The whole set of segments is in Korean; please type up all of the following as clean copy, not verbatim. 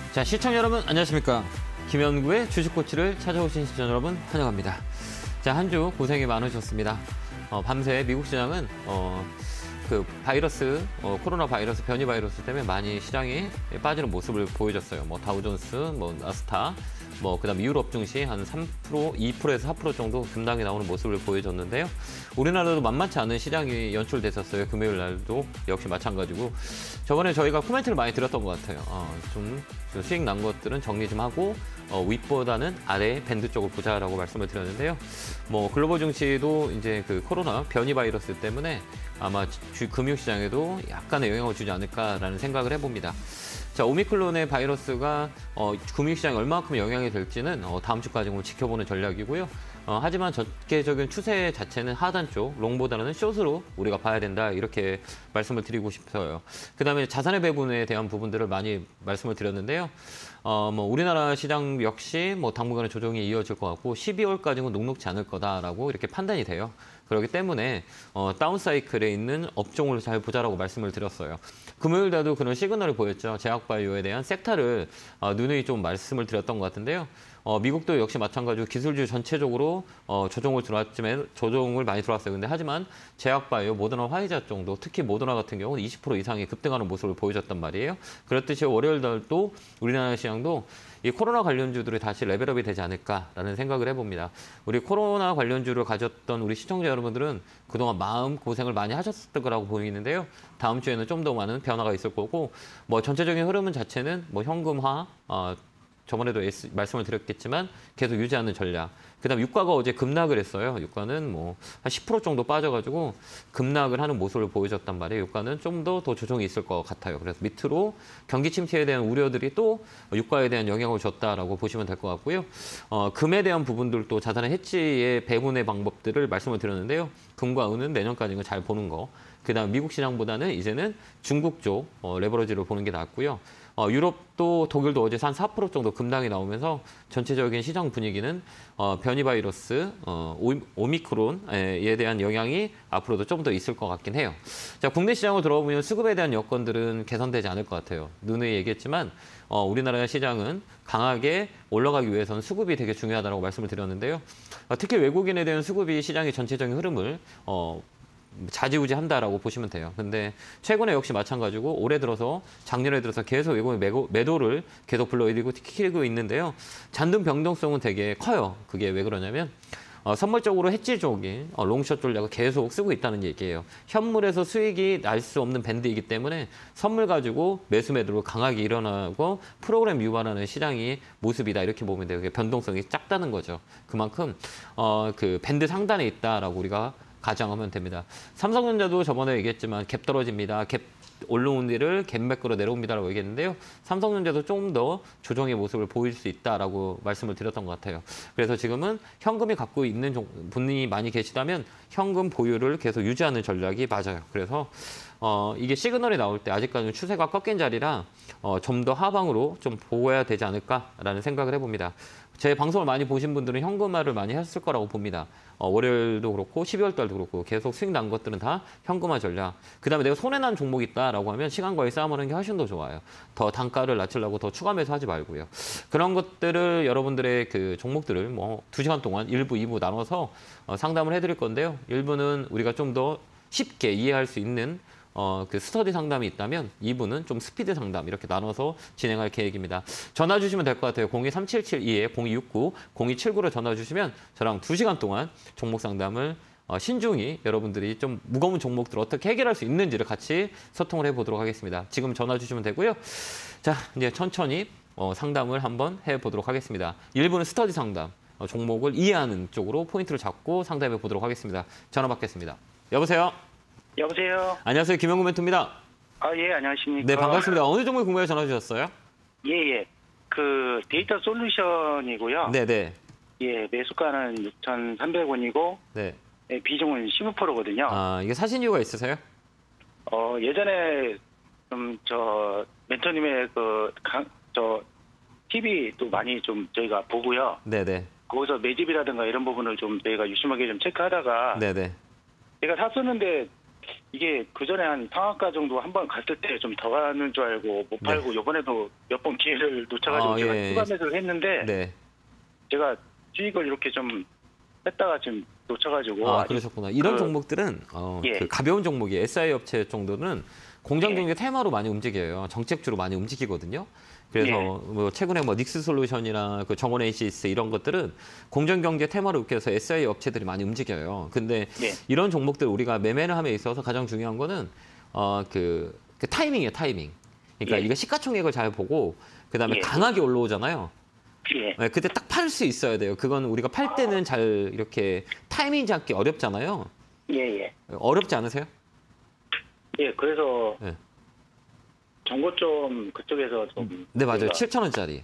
자, 시청자 여러분 안녕하십니까. 김연구의 주식코치를 찾아오신 시청자 여러분 환영합니다. 자, 한 주 고생이 많으셨습니다. 밤새 미국 시장은 그 바이러스, 코로나 바이러스, 변이 바이러스 때문에 많이 시장이 빠지는 모습을 보여줬어요. 뭐 다우존스, 뭐 나스닥, 그다음 유럽 증시 한 3%, 2%에서 4% 정도 급락이 나오는 모습을 보여줬는데요. 우리나라도 만만치 않은 시장이 연출됐었어요. 금요일 날도 역시 마찬가지고. 저번에 저희가 코멘트를 많이 드렸던 것 같아요. 좀 수익 난 것들은 정리 좀 하고 윗보다는 아래 밴드 쪽을 보자라고 말씀을 드렸는데요. 글로벌 증시도 이제 그 코로나 변이 바이러스 때문에 아마 금융시장에도 약간의 영향을 주지 않을까라는 생각을 해봅니다. 자, 오미크론의 바이러스가 금융시장에 얼마만큼 영향이 될지는 다음 주까지 지켜보는 전략이고요. 하지만 전개적인 추세 자체는 하단 쪽, 롱보다는 숏으로 우리가 봐야 된다, 이렇게 말씀을 드리고 싶어요. 그다음에 자산의 배분에 대한 부분들을 많이 말씀을 드렸는데요. 우리나라 시장 역시 당분간의 조정이 이어질 것 같고 12월까지는 녹록지 않을 거다라고 이렇게 판단이 돼요. 그렇기 때문에 다운사이클에 있는 업종을 잘 보자라고 말씀을 드렸어요. 금요일 날도 그런 시그널을 보였죠. 제약바이오에 대한 섹터를 누누이 좀 말씀을 드렸던 것 같은데요. 미국도 역시 마찬가지로 기술주 전체적으로 조정을 많이 들어왔어요. 근데 하지만 제약바이오, 모더나, 화이자 정도, 특히 모더나 같은 경우는 20% 이상이 급등하는 모습을 보여줬단 말이에요. 그렇듯이 월요일 날도 우리나라 시장도 이 코로나 관련주들이 다시 레벨업이 되지 않을까라는 생각을 해봅니다. 우리 코로나 관련주를 가졌던 우리 시청자 여러분들은 그동안 마음 고생을 많이 하셨을 거라고 보이는데요. 다음 주에는 좀 더 많은 변화가 있을 거고, 전체적인 흐름은 자체는 현금화, 저번에도 말씀을 드렸겠지만 계속 유지하는 전략. 그다음 유가가 어제 급락을 했어요. 유가는 한 10% 정도 빠져가지고 급락을 하는 모습을 보여줬단 말이에요. 유가는 좀 더 조정이 있을 것 같아요. 그래서 밑으로 경기 침체에 대한 우려들이 또 유가에 대한 영향을 줬다라고 보시면 될 것 같고요. 금에 대한 부분들도 자산의 해지의 배분의 방법들을 말씀을 드렸는데요. 금과 은은 내년까지는 잘 보는 거. 그다음 미국 시장보다는 이제는 중국 쪽 레버러지를 보는 게 낫고요. 유럽도 독일도 어제 한 4% 정도 급락이 나오면서 전체적인 시장 분위기는 변이 바이러스, 오미크론에 대한 영향이 앞으로도 좀 더 있을 것 같긴 해요. 자, 국내 시장으로 들어보면 수급에 대한 여건들은 개선되지 않을 것 같아요. 누누이 얘기했지만 우리나라 시장은 강하게 올라가기 위해서는 수급이 되게 중요하다고 말씀을 드렸는데요. 특히 외국인에 대한 수급이 시장의 전체적인 흐름을 좌지우지한다라고 보시면 돼요. 근데 최근에 역시 마찬가지고 올해 들어서 작년에 들어서 계속 외국인 매도를 계속 불러일으키고 키우고 있는데요. 잔등 변동성은 되게 커요. 그게 왜 그러냐면 선물적으로 해지 쪽이 롱숏 전략을 계속 쓰고 있다는 얘기예요. 현물에서 수익이 날 수 없는 밴드이기 때문에 선물 가지고 매수 매도로 강하게 일어나고 프로그램 유발하는 시장이 모습이다, 이렇게 보면 돼요. 변동성이 작다는 거죠. 그만큼 그 밴드 상단에 있다라고 우리가 가정하면 됩니다. 삼성전자도 저번에 얘기했지만 갭 떨어집니다. 갭 올라온 뒤를 갭 매크로 내려옵니다라고 얘기했는데요. 삼성전자도 좀 더 조정의 모습을 보일 수 있다라고 말씀을 드렸던 것 같아요. 그래서 지금은 현금이 갖고 있는 분이 많이 계시다면 현금 보유를 계속 유지하는 전략이 맞아요. 그래서 이게 시그널이 나올 때 아직까지는 추세가 꺾인 자리라 좀 더 하방으로 좀 보고해야 되지 않을까라는 생각을 해봅니다. 제 방송을 많이 보신 분들은 현금화를 많이 했을 거라고 봅니다. 월요일도 그렇고 12월 달도 그렇고 계속 수익 난 것들은 다 현금화 전략. 그다음에 내가 손해난 종목이 있다라고 하면 시간과의 싸움하는 게 훨씬 더 좋아요. 더 단가를 낮추려고 더 추가 매수하지 말고요. 그런 것들을 여러분들의 그 종목들을 2시간 동안 1부, 2부 나눠서 상담을 해드릴 건데요. 1부는 우리가 좀 더 쉽게 이해할 수 있는 그 스터디 상담이 있다면 2부는 좀 스피드 상담, 이렇게 나눠서 진행할 계획입니다. 전화 주시면 될 것 같아요. 023772-0269, 0279로 전화 주시면 저랑 2시간 동안 종목 상담을 신중히 여러분들이 좀 무거운 종목들 어떻게 해결할 수 있는지를 같이 소통을 해보도록 하겠습니다. 지금 전화 주시면 되고요. 자, 이제 천천히 상담을 한번 해보도록 하겠습니다. 1부는 스터디 상담, 종목을 이해하는 쪽으로 포인트를 잡고 상담해 보도록 하겠습니다. 전화 받겠습니다. 여보세요? 여보세요. 안녕하세요. 김영구 멘토입니다. 예, 안녕하십니까. 네, 반갑습니다. 어느 종목에 궁금해 전화 주셨어요? 예. 그 데이터 솔루션이고요. 네네. 예, 매수가는 6,300원이고, 네. 예, 비중은 15%거든요. 이게 사신 이유가 있으세요? 예전에 멘토님의 TV도 많이 좀 저희가 보고요. 네네. 거기서 매집이라든가 이런 부분을 좀 저희가 유심하게 좀 체크하다가 네네. 제가 샀었는데 이게 그 전에 한 상한가 정도 한 번 갔을 때 좀 더 가는 줄 알고 못 팔고 이번에도 몇 번 기회를 놓쳐가지고 제가 추가 매수를 했는데 네. 제가 수익을 이렇게 좀 했다가 지금 놓쳐가지고 그러셨구나. 이런 종목들은 그 가벼운 종목이 SI 업체 정도는 공장 경제 테마로 많이 움직여요. 정책주로 많이 움직이거든요. 그래서 뭐 최근에 뭐 닉스 솔루션이나 그 정원 HCS 이런 것들은 공정 경제 테마로 웃겨서 SI 업체들이 많이 움직여요. 근데 이런 종목들 우리가 매매를 함에 있어서 가장 중요한 거는 그 타이밍이에요, 타이밍. 그러니까 이거 시가총액을 잘 보고 그다음에 강하게 올라오잖아요. 네, 그때 딱 팔 수 있어야 돼요. 그건 우리가 팔 때는 잘 이렇게 타이밍 잡기 어렵잖아요. 어렵지 않으세요? 예, 그래서 정보점 그쪽에서 좀 네, 맞아요. 7,000원짜리.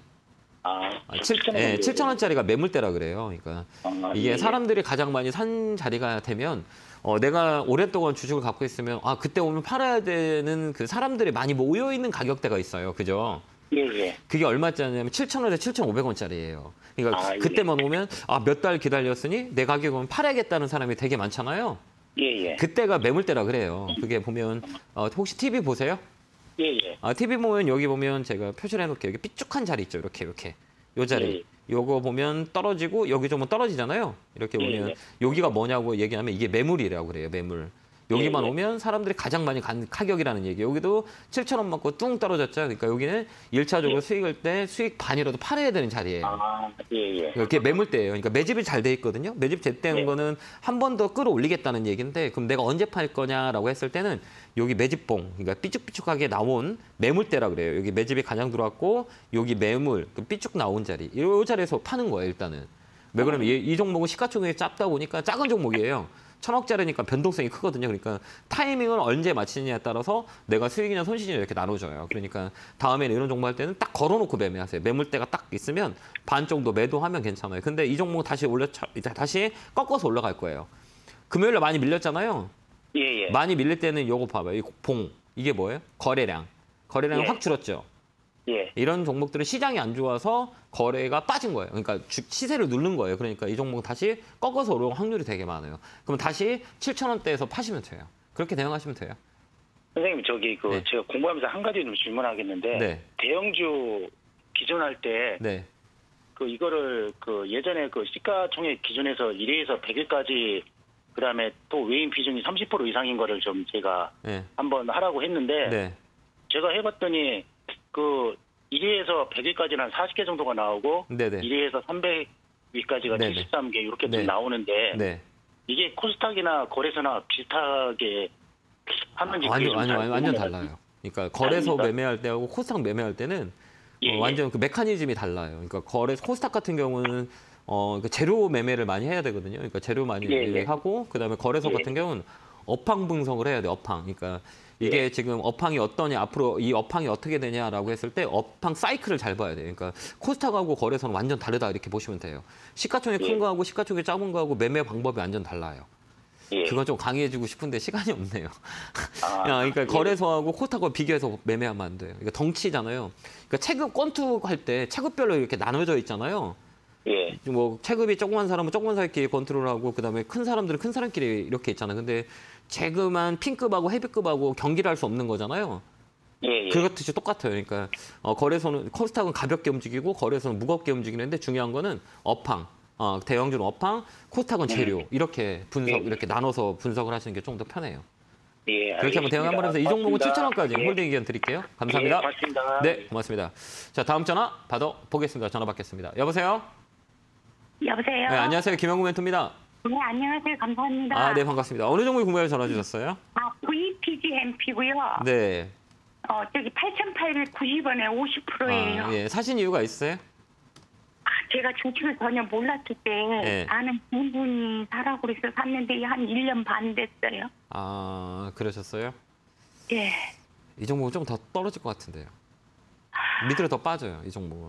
7,000원짜리가 매물대라 그래요. 그러니까 이게 사람들이 가장 많이 산 자리가 되면 내가 오랫동안 주식을 갖고 있으면 그때 오면 팔아야 되는 그 사람들이 많이 모여 있는 가격대가 있어요. 그죠? 그게 얼마짜리냐면 7,000원에서 7,500원짜리예요. 그러니까 그때만 오면 몇 달 기다렸으니 내 가격에 오면 팔아야겠다는 사람이 되게 많잖아요. 그때가 매물대라 그래요. 그게 보면 혹시 TV 보세요? TV 보면 여기 보면 제가 표시를 해놓을게요. 여기 삐쭉한 자리 있죠. 이렇게. 요 자리. 요거 보면 떨어지고 여기 좀 떨어지잖아요. 이렇게 보면 여기가 뭐냐고 얘기하면 이게 매물이라고 그래요. 매물. 여기만 오면 사람들이 가장 많이 간 가격이라는 얘기예요. 여기도 7,000원 맞고 뚱 떨어졌죠. 그러니까 여기는 1차적으로 수익을 때 수익 반이라도 팔아야 되는 자리예요. 이게 매물대예요. 그러니까 매집이 잘 돼 있거든요. 매집 됐다는 거는 한 번 더 끌어올리겠다는 얘기인데 그럼 내가 언제 팔 거냐라고 했을 때는 여기 매집봉, 그러니까 삐쭉삐쭉하게 나온 매물대라 그래요. 여기 매집이 가장 들어왔고 여기 매물, 삐쭉 나온 자리. 이 자리에서 파는 거예요, 일단은. 왜 그러면 이 종목은 시가총액이 작다 보니까 작은 종목이에요. 1,000억짜리니까 변동성이 크거든요. 그러니까 타이밍을 언제 맞추느냐에 따라서 내가 수익이냐 손실이냐 이렇게 나눠줘요. 그러니까 다음에는 이런 종목 할 때는 딱 걸어놓고 매매하세요. 매물대가 딱 있으면 반 정도 매도하면 괜찮아요. 근데 이 종목은 다시 꺾어서 올라갈 거예요. 금요일에 많이 밀렸잖아요. 많이 밀릴 때는 요거 봐봐요. 이 봉. 이게 뭐예요? 거래량이 확 줄었죠. 이런 종목들은 시장이 안 좋아서 거래가 빠진 거예요. 그러니까 시세를 누른 거예요. 그러니까 이 종목은 다시 꺾어서 오를 확률이 되게 많아요. 그럼 다시 7,000원대에서 파시면 돼요. 그렇게 대응하시면 돼요. 선생님, 제가 공부하면서 한 가지 좀 질문하겠는데 대형주 기준할 때 이거를 예전에 시가총액 기준에서 1회에서 100일까지 그다음에 또 외인 비중이 30% 이상인 거를 좀 제가 한번 하라고 했는데 제가 해봤더니 1위에서 100위까지는 한 40개 정도가 나오고 1위에서 300위까지가 73개 이렇게 좀 나오는데 이게 코스닥이나 거래소나 비슷하게 하는지 완전 달라요. 그러니까 거래소 매매할 때하고 코스닥 매매할 때는 완전 그 메커니즘이 달라요. 그러니까 코스닥 같은 경우는 재료 매매를 많이 해야 되거든요. 그러니까 재료 많이 하고 그다음에 거래소 같은 경우는 업황 분석을 해야 돼. 업황. 그러니까 이게 지금 업황이 어떠냐, 앞으로 이 업황이 어떻게 되냐라고 했을 때 업황 사이클을 잘 봐야 돼요. 그러니까 코스닥하고 거래소는 완전 다르다 이렇게 보시면 돼요. 시가총액 큰 거하고 시가총액 작은 거하고 매매 방법이 완전 달라요. 그건 좀 강의해주고 싶은데 시간이 없네요. 그러니까 거래소하고 코스닥하고 비교해서 매매하면 안 돼요. 그러니까 덩치잖아요. 그러니까 체급 권투할 때 체급별로 이렇게 나눠져 있잖아요. 뭐 체급이 조그만 사람은 조그만 사람끼리 컨트롤하고 그다음에 큰 사람들은 큰 사람끼리 이렇게 있잖아요. 근데 재그만 핑급하고 헤비급하고 경기를 할 수 없는 거잖아요. 그렇듯이 똑같아요. 그러니까 거래소는 코스닥은 가볍게 움직이고 거래소는 무겁게 움직이는데 중요한 거는 업황, 대형주는 업황, 코스닥은 재료 이렇게 이렇게 나눠서 분석을 하시는 게 좀 더 편해요. 그렇게 한번 대응 한번 해서 이 종목은 7,000원까지 홀딩 의견 드릴게요. 감사합니다. 고맙습니다. 네, 고맙습니다. 자, 다음 전화 받아보겠습니다. 전화 받겠습니다. 여보세요? 여보세요? 네, 안녕하세요. 김영구 멘토입니다. 네, 안녕하세요. 감사합니다. 네, 반갑습니다. 어느 종목이 궁금해서 전화 주셨어요? VPGMP고요. 네. 저기 8,890원에 50%예요. 사신 이유가 있어요? 제가 주식을 전혀 몰랐을 때 아는 분이 사라고 그래서 샀는데 한 1년 반 됐어요. 그러셨어요? 예. 이 종목은 좀 더 떨어질 것 같은데요. 밑으로 더 빠져요, 이 종목은.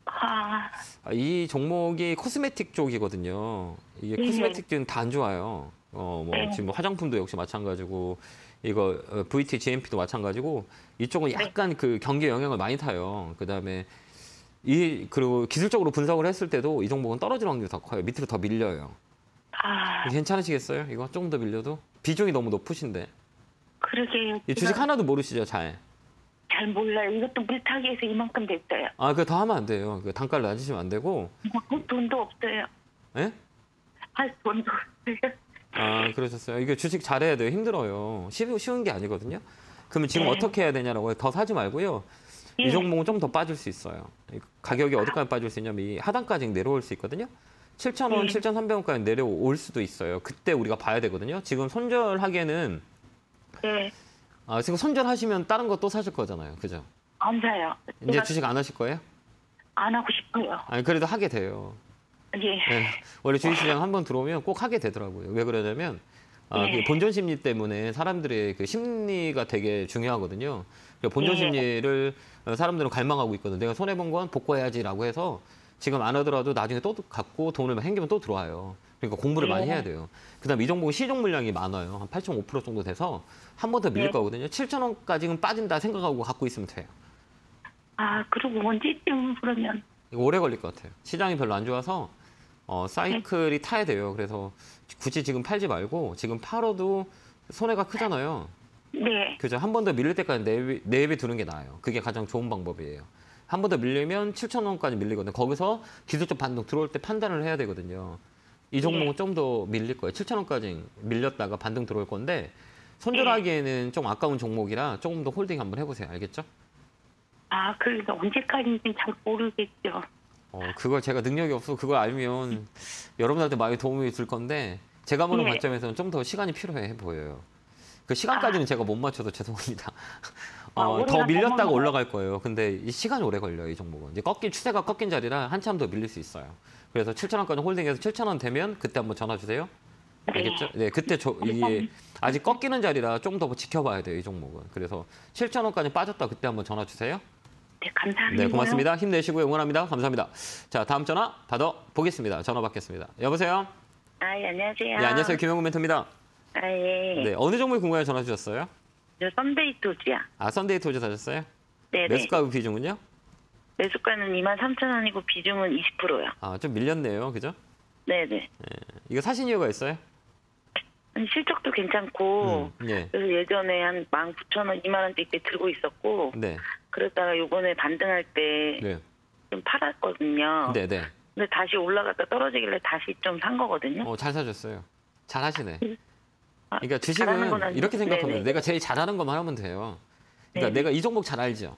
이 종목이 코스메틱 쪽이거든요. 이게 코스메틱 쪽은 다 안 좋아요. 지금 화장품도 역시 마찬가지고, 이거 VT, GMP도 마찬가지고, 이쪽은 약간 그 경기에 영향을 많이 타요. 그다음에 그리고 기술적으로 분석을 했을 때도 이 종목은 떨어질 확률이 더 커요. 밑으로 더 밀려요. 괜찮으시겠어요? 이거 조금 더 밀려도? 비중이 너무 높으신데. 그러게요. 이 주식 하나도 모르시죠, 잘? 잘 몰라요. 이것도 물타기에서 이만큼 됐어요. 아, 그거 더 하면 안 돼요. 그 단가를 낮으시면 안 되고. 돈도 없어요. 예? 할 돈도 없어요. 아, 그러셨어요. 이게 주식 잘해야 돼요. 힘들어요. 쉬운 게 아니거든요. 그러면 지금 어떻게 해야 되냐라고 더 사지 말고요. 이 종목은 좀 더 빠질 수 있어요. 가격이 어디까지 빠질 수 있냐면 이 하단까지 내려올 수 있거든요. 7,000원, 7,300원까지 내려올 수도 있어요. 그때 우리가 봐야 되거든요. 지금 손절하기에는 지금 손절하시면 다른 거 또 사실 거잖아요. 그죠? 안 사요. 이제 주식 안 하실 거예요? 안 하고 싶어요. 아니, 그래도 하게 돼요. 예. 네. 원래 주식시장 한번 들어오면 꼭 하게 되더라고요. 왜 그러냐면 그 본전 심리 때문에 사람들의 그 심리가 되게 중요하거든요. 본전 심리를 사람들은 갈망하고 있거든요. 내가 손해본 건 복구해야지라고 해서 지금 안 하더라도 나중에 또 갖고 돈을 행기면 또 들어와요. 그러니까 공부를 많이 해야 돼요. 그다음에 이 종목은 시종 물량이 많아요. 한 8.5% 정도 돼서 한 번 더 밀릴 거거든요. 7,000원까지는 빠진다 생각하고 갖고 있으면 돼요. 아, 그리고 언제쯤 그러면? 이거 오래 걸릴 것 같아요. 시장이 별로 안 좋아서 사이클이 타야 돼요. 그래서 굳이 지금 팔지 말고 지금 팔아도 손해가 크잖아요. 네. 그죠? 한 번 더 밀릴 때까지 내비 두는 게 나아요. 그게 가장 좋은 방법이에요. 한 번 더 밀리면 7,000원까지 밀리거든요. 거기서 기술적 반등 들어올 때 판단을 해야 되거든요. 이 종목은 좀 더 밀릴 거예요. 7,000원까지 밀렸다가 반등 들어올 건데 손절하기에는 좀 아까운 종목이라 조금 더 홀딩 한번 해보세요. 알겠죠? 아, 그래서 언제까지인지 잘 모르겠죠. 그걸 제가 능력이 없어 그걸 알면 여러분한테 많이 도움이 될 건데 제가 보는 관점에서는 좀 더 시간이 필요해 보여요. 그 시간까지는 제가 못 맞춰도 죄송합니다. 더 밀렸다가 올라갈 거예요. 근데 이 시간이 오래 걸려요, 이 종목은. 이제 추세가 꺾인 자리라 한참 더 밀릴 수 있어요. 그래서 7,000원까지 홀딩해서 7,000원 되면 그때 한번 전화 주세요. 알겠죠? 네, 그때 이게 아직 꺾이는 자리라 좀 더 지켜봐야 돼요, 이 종목은. 그래서 7,000원까지 빠졌다 그때 한번 전화 주세요. 네, 감사합니다. 네, 고맙습니다. 힘내시고요. 응원합니다. 감사합니다. 자, 다음 전화 받아보겠습니다. 전화 받겠습니다. 여보세요? 예, 안녕하세요. 네, 안녕하세요. 김영훈 멘토입니다. 예. 네, 어느 종목이 궁금해 전화 주셨어요? 저 썬데이 토지요. 아, 썬데이 토지 사셨어요? 네. 매수가 비중은요? 매수가는 23,000원이고 비중은 20%요. 아, 좀 밀렸네요. 그죠? 네네. 네. 이거 사신 이유가 있어요? 실적도 괜찮고 그래서 예전에 한 19,000원, 2만 원대 때 들고 있었고 그러다가 요번에 반등할 때 좀 팔았거든요. 네네. 근데 다시 올라갔다 떨어지길래 다시 좀 산 거거든요. 잘 사셨어요. 잘 하시네. 그러니까 주식은 이렇게 생각하면 내가 제일 잘하는 것만 하면 돼요. 그러니까 내가 이 종목 잘 알죠?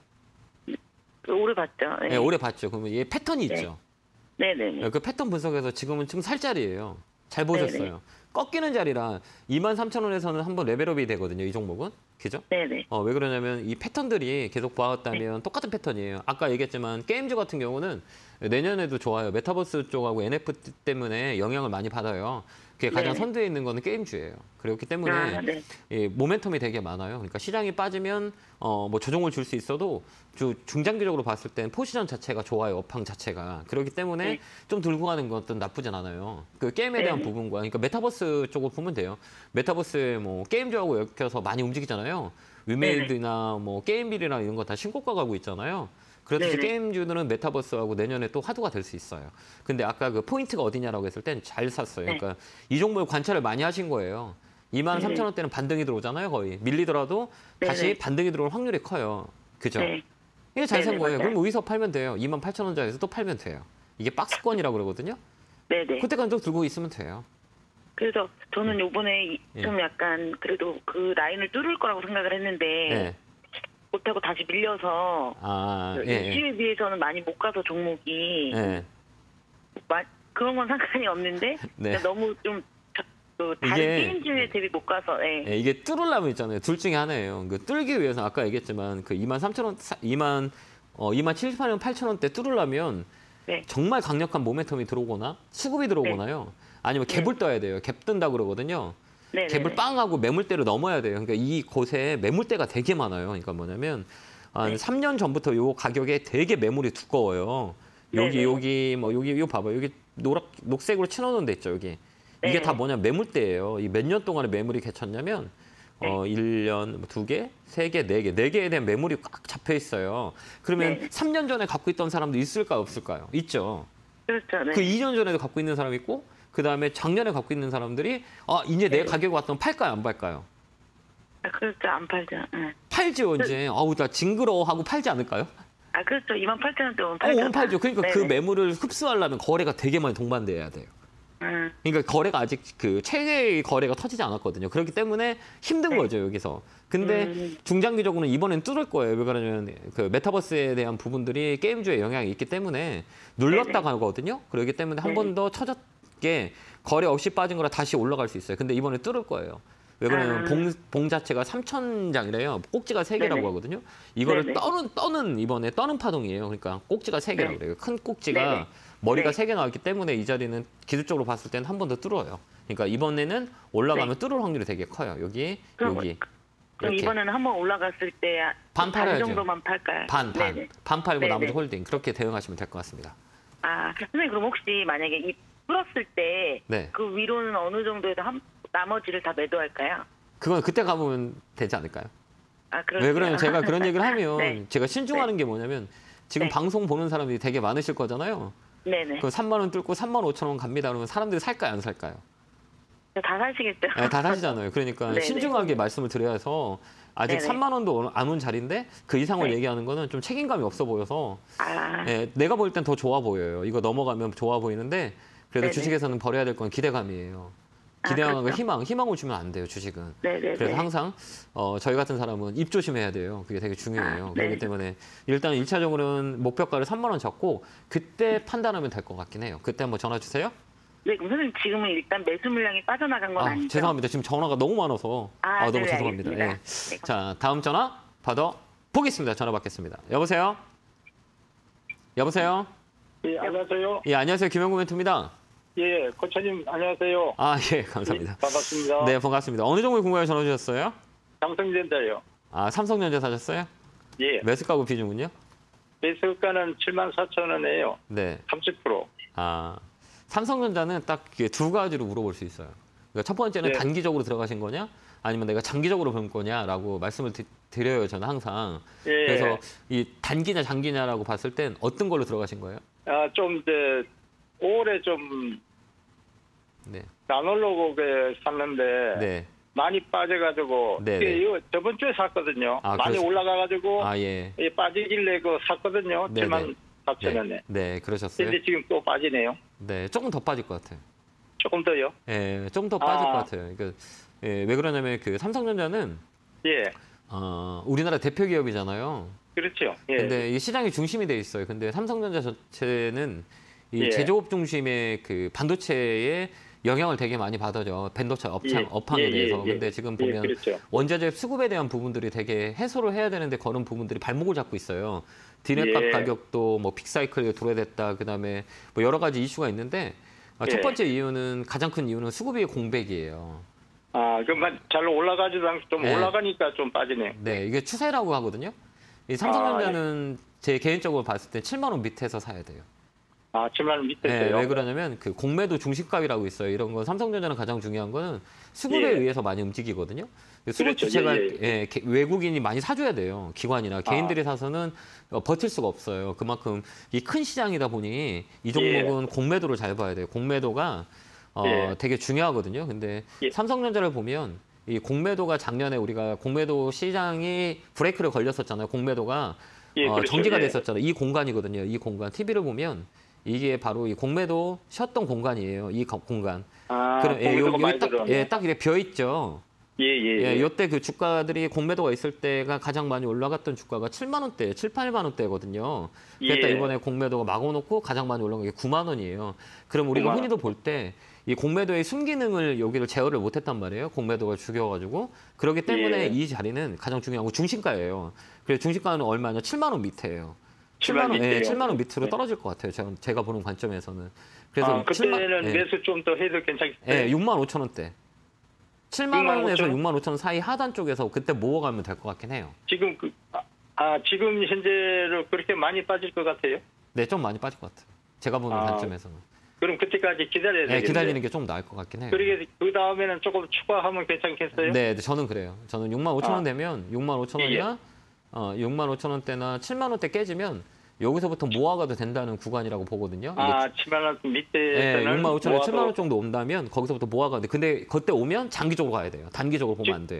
오래 봤죠. 네, 오래 봤죠. 그러면 얘 패턴이 있죠. 네네. 그 패턴 분석에서 지금은 지금 살 자리예요. 잘 보셨어요. 꺾이는 자리라 23,000원에서는 한번 레벨업이 되거든요. 이 종목은. 그죠? 네네. 왜 그러냐면 이 패턴들이 계속 봐왔다면 똑같은 패턴이에요. 아까 얘기했지만 게임주 같은 경우는 내년에도 좋아요. 메타버스 쪽하고 NFT 때문에 영향을 많이 받아요. 그게 가장 선두에 있는 거는 게임주예요. 그렇기 때문에 이 모멘텀이 되게 많아요. 그러니까 시장이 빠지면 뭐 조정을 줄 수 있어도 중장기적으로 봤을 땐 포지션 자체가 좋아요. 업황 자체가. 그렇기 때문에 좀 들고 가는 것도 나쁘진 않아요. 그 게임에 대한 부분과 그러니까 메타버스 쪽을 보면 돼요. 메타버스에 뭐 게임주하고 엮여서 많이 움직이잖아요. 위메이드나 뭐 게임빌이나 이런 거 다 신고가 가고 있잖아요. 그래서 게임주들은 메타버스하고 내년에 또 화두가 될 수 있어요. 근데 아까 그 포인트가 어디냐라고 했을 땐 잘 샀어요. 그러니까 이 종목을 관찰을 많이 하신 거예요. 23,000원대는 반등이 들어오잖아요, 거의. 밀리더라도 다시 반등이 들어올 확률이 커요. 그죠? 이게 잘 산 거예요. 그럼 여기서 팔면 돼요. 28,000원짜리에서 또 팔면 돼요. 이게 박스권이라고 그러거든요. 그때까지 또 들고 있으면 돼요. 그래서 저는 요번에 좀 약간 그래도 그 라인을 뚫을 거라고 생각을 했는데 못하고 다시 밀려서 일주일에 비해서는 많이 못 가서 종목이 그런 건 상관이 없는데 너무 좀 다른 게임주에 대비 못 가서 이게 뚫으려면 있잖아요. 둘 중에 하나예요. 그 뚫기 위해서 아까 얘기했지만 그 23,000원, 27,000원, 8,000원대 뚫으려면 정말 강력한 모멘텀이 들어오거나 수급이 들어오거나요. 아니면 갭을 떠야 돼요. 갭 뜬다 그러거든요. 갭을 빵 하고 매물대로 넘어야 돼요. 그러니까 이곳에 매물대가 되게 많아요. 그러니까 뭐냐면 한 3년 전부터 요 가격에 되게 매물이 두꺼워요. 여기 봐봐요. 여기 녹색으로 칠해놓은 데 있죠. 여기. 이게 다 뭐냐 매물대예요. 이 몇 년 동안에 매물이 개쳤냐면 1년, 2개, 3개, 4개, 4개에 대한 매물이 꽉 잡혀 있어요. 그러면 3년 전에 갖고 있던 사람도 있을까요, 없을까요? 있죠. 그렇죠. 그 2년 전에도 갖고 있는 사람이 있고 그다음에 작년에 갖고 있는 사람들이 이제 내 가격이 왔다면 팔까요, 안 팔까요? 그렇죠. 안 팔죠. 팔죠, 이제. 어우, 나 징그러워하고 팔지 않을까요? 그렇죠. 28,000원대 오면 팔죠. 오면 팔죠. 그러니까 네네. 그 매물을 흡수하려면 거래가 되게 많이 동반돼야 돼요. 그러니까 거래가 아직 그 최대의 거래가 터지지 않았거든요. 그렇기 때문에 힘든 거죠, 여기서. 근데 중장기적으로는 이번엔 뚫을 거예요. 왜 그러냐면 그 메타버스에 대한 부분들이 게임주에 영향이 있기 때문에 눌렀다 가거든요. 그렇기 때문에 한 번 더 처졌게 거래 없이 빠진 거라 다시 올라갈 수 있어요. 근데 이번에 뚫을 거예요. 왜 그러냐면 봉 자체가 3,000장이래요. 꼭지가 3개라고 하거든요. 이거를 떠는 이번에 떠는 파동이에요. 그러니까 꼭지가 3개라고 그래요. 큰 꼭지가 머리가 3개 나왔기 때문에 이 자리는 기술적으로 봤을 때는 한 번 더 뚫어요. 그러니까 이번에는 올라가면 뚫을 확률이 되게 커요. 여기, 여기. 그럼 이번에는 한번 올라갔을 때 반 팔아야죠. 정도만 팔까요? 반 팔고 나머지 홀딩. 그렇게 대응하시면 될 것 같습니다. 선생님 그럼 혹시 만약에 이 풀었을 때 그 위로는 어느 정도에서 나머지를 다 매도할까요? 그건 그때 가보면 되지 않을까요? 그렇죠. 왜 그러냐면 제가 그런 얘기를 하면 제가 신중하는 게 뭐냐면 지금 방송 보는 사람들이 되게 많으실 거잖아요. 네네. 그 3만 원 뚫고 3만 5천 원 갑니다. 그러면 사람들이 살까요, 안 살까요? 다 사시겠죠. 네, 다 사시잖아요. 그러니까 신중하게 말씀을 드려서 아직 3만 원도 안 온 자리인데 그 이상을 얘기하는 거는 좀 책임감이 없어 보여서 내가 볼 땐 더 좋아 보여요. 이거 넘어가면 좋아 보이는데 그래도 주식에서는 버려야 될 건 기대감이에요. 기대감과 그렇죠. 희망을 주면 안 돼요, 주식은. 네네네. 그래서 항상 저희 같은 사람은 입 조심해야 돼요. 그게 되게 중요해요. 그렇기 때문에 일단 1차적으로는 목표가를 3만 원 잡고 그때 판단하면 될 것 같긴 해요. 그때 한번 전화 주세요. 네, 그럼 선생님 지금은 일단 매수 물량이 빠져나간 건 아니죠? 죄송합니다. 지금 전화가 너무 많아서 너무 죄송합니다. 네. 자, 다음 전화 받아보겠습니다. 전화 받겠습니다. 여보세요? 여보세요? 예, 안녕하세요. 예, 안녕하세요. 김영구 멘토입니다. 예, 코치님 안녕하세요. 예, 감사합니다. 예, 반갑습니다. 네, 반갑습니다. 어느 종목에 궁금해 전화 주셨어요? 삼성전자요. 삼성전자 사셨어요? 예. 매수가구 비중은요? 매수가는 74,000원이에요. 네. 30%. 삼성전자는 딱 두 가지로 물어볼 수 있어요. 그러니까 첫 번째는 단기적으로 들어가신 거냐, 아니면 내가 장기적으로 볼 거냐라고 말씀을 드려요. 저는 항상. 그래서 이 단기냐 장기냐라고 봤을 땐 어떤 걸로 들어가신 거예요? 좀 이제 올해 좀 안 올라오게 샀는데 많이 빠져가지고 이거 저번 주에 샀거든요. 많이 올라가가지고 빠지길래 샀거든요. 74,000원에. 네, 그러셨어요. 근데 지금 또 빠지네요. 네, 조금 더 빠질 것 같아요. 조금 더요? 네, 좀 더 빠질 것 같아요. 그러니까 왜 그러냐면 그 삼성전자는 우리나라 대표 기업이잖아요. 그렇죠. 근데 이 시장이 중심이 돼 있어요. 근데 삼성전자 자체는 이 제조업 중심의 그 반도체에 영향을 되게 많이 받아죠. 반도체 업황에 대해서. 근데 지금 보면 원자재 수급에 대한 부분들이 되게 해소를 해야 되는데 그런 부분들이 발목을 잡고 있어요. 디램값 가격도 뭐 빅사이클에 도래됐다. 그다음에 뭐 여러 가지 이슈가 있는데 첫 번째 이유는 가장 큰 이유는 수급의 공백이에요. 그만 잘 올라가지도 않고 좀 올라가니까 좀 빠지네요. 네, 이게 추세라고 하거든요. 이 삼성전자는 제 개인적으로 봤을 때 7만 원 밑에서 사야 돼요. 7만 원 밑에서요? 네, 왜 그러냐면 그 공매도 중심값이라고 있어요. 이런 건 삼성전자는 가장 중요한 거는 수급에 의해서 많이 움직이거든요. 수급 주체가 외국인이 많이 사줘야 돼요. 기관이나 개인들이 사서는 버틸 수가 없어요. 그만큼 이 큰 시장이다 보니 이 종목은 공매도를 잘 봐야 돼요. 공매도가 되게 중요하거든요. 근데 삼성전자를 보면 이 공매도가 작년에 우리가 공매도 시장이 브레이크를 걸렸었잖아요. 공매도가 정지가 됐었잖아요. 이 공간이거든요. 이 공간. TV를 보면 이게 바로 이 공매도 쉬었던 공간이에요. 이 공간. 그럼 여기 딱 이렇게 비어 있죠. 이때 그 주가들이 공매도가 있을 때가 가장 많이 올라갔던 주가가 7만 원대, 7, 8만 원대거든요. 그랬다 이번에 공매도가 막아놓고 가장 많이 올라간 게 9만 원이에요. 그럼 우리가 흔히도 볼 때 이 공매도의 순기능을 여기를 제어를 못했단 말이에요. 공매도가 죽여가지고. 그렇기 때문에 이 자리는 가장 중요한 거 중심가예요. 그래서 중심가는 얼마냐? 7만 원 밑에예요. 7만 원 밑으로 떨어질 것 같아요. 제가 보는 관점에서는. 그래서 그때는 매수 좀 더 해도 괜찮겠어요? 네, 6만 5천 원대. 7만 원에서 6만 5천 원 사이 하단 쪽에서 그때 모아가면 될 것 같긴 해요. 지금 지금 현재로 그렇게 많이 빠질 것 같아요? 네, 좀 많이 빠질 것 같아요. 제가 보는 관점에서는. 그럼 그때까지 기다려야 되겠네요. 기다리는 게 좀 나을 것 같긴 해요. 그 다음에는 조금 추가하면 괜찮겠어요? 네, 저는 그래요. 저는 6만 5천 원 되면 6만 5천 원이나 6만 5천 원대나 7만 원대 깨지면 여기서부터 모아가도 된다는 구간이라고 보거든요. 7만 원 밑에. 네, 6만 5천 원, 7만 원 정도 온다면 거기서부터 모아가도 근데 그때 오면 장기적으로 가야 돼요. 단기적으로 보면 안 돼요.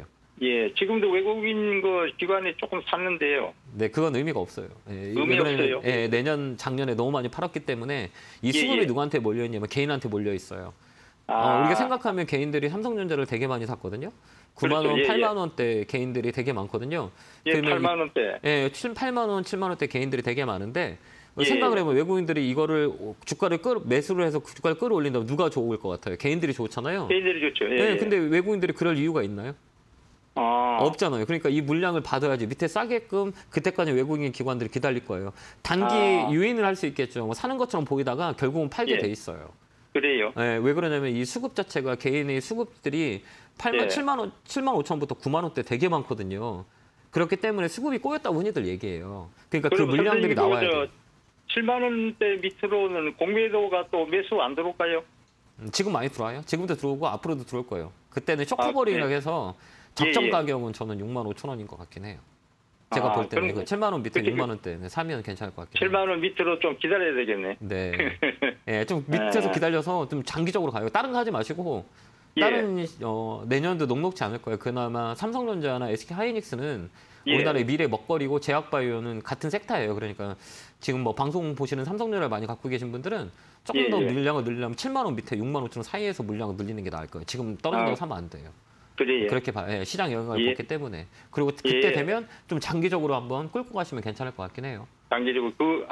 예, 지금도 외국인 그 기관에 조금 샀는데요. 네, 그건 의미가 없어요. 예, 의미 없어요? 예, 내년 작년에 너무 많이 팔았기 때문에 이 수급이 예. 누구한테 몰려 있냐면 개인한테 몰려 있어요. 아. 우리가 생각하면 개인들이 삼성전자를 되게 많이 샀거든요. 9만 원, 그렇죠. 8만 원대 개인들이 되게 많거든요. 예, 8만 원대. 예, 8만 원, 7만 원대 개인들이 되게 많은데 예. 생각을 해보면 외국인들이 이거를 주가를 매수를 해서 주가를 끌어올린다면 누가 좋을 것 같아요? 개인들이 좋잖아요. 개인들이 좋죠. 예, 네, 근데 외국인들이 그럴 이유가 있나요? 없잖아요. 그러니까 이 물량을 받아야지 밑에 싸게끔 그때까지 외국인 기관들이 기다릴 거예요. 단기 유인을 할 수 있겠죠. 뭐 사는 것처럼 보이다가 결국은 팔게 돼 있어요. 그래요? 네, 왜 그러냐면 이 수급 자체가 개인의 수급들이 7만 원, 7만 5천부터 9만 원대 되게 많거든요. 그렇기 때문에 수급이 꼬였다고 흔히들 얘기해요. 그러니까 그 물량들이 나와야 돼요. 7만 원대 밑으로는 공매도가 또 매수 안 들어올까요? 지금 많이 들어와요. 지금도 들어오고 앞으로도 들어올 거예요. 그때는 쇼커버링이라고 해서 적정 가격은 저는 6만 5천 원인 것 같긴 해요. 제가 볼 때는 7만 원 밑에 6만 원대 사면 괜찮을 것 같긴 해요. 7만 원 밑으로 좀 기다려야 되겠네. 네. 네, 좀 밑에서 기다려서 좀 장기적으로 가요. 다른 거 하지 마시고 다른 내년도 녹록지 않을 거예요. 그나마 삼성전자나 SK하이닉스는 우리나라의 미래 먹거리고 제약바이오는 같은 섹터예요. 그러니까 지금 뭐 방송 보시는 삼성전자를 많이 갖고 계신 분들은 조금 더 물량을 늘리려면 7만 원 밑에 6만 5천 원 사이에서 물량을 늘리는 게 나을 거예요. 지금 떨어진다고 사면 안 돼요. 그래요. 그렇게 봐요. 시장 영향을 받기 때문에. 그리고 그때 되면 좀 장기적으로 한번 끌고 가시면 괜찮을 것 같긴 해요. 장기적으로 그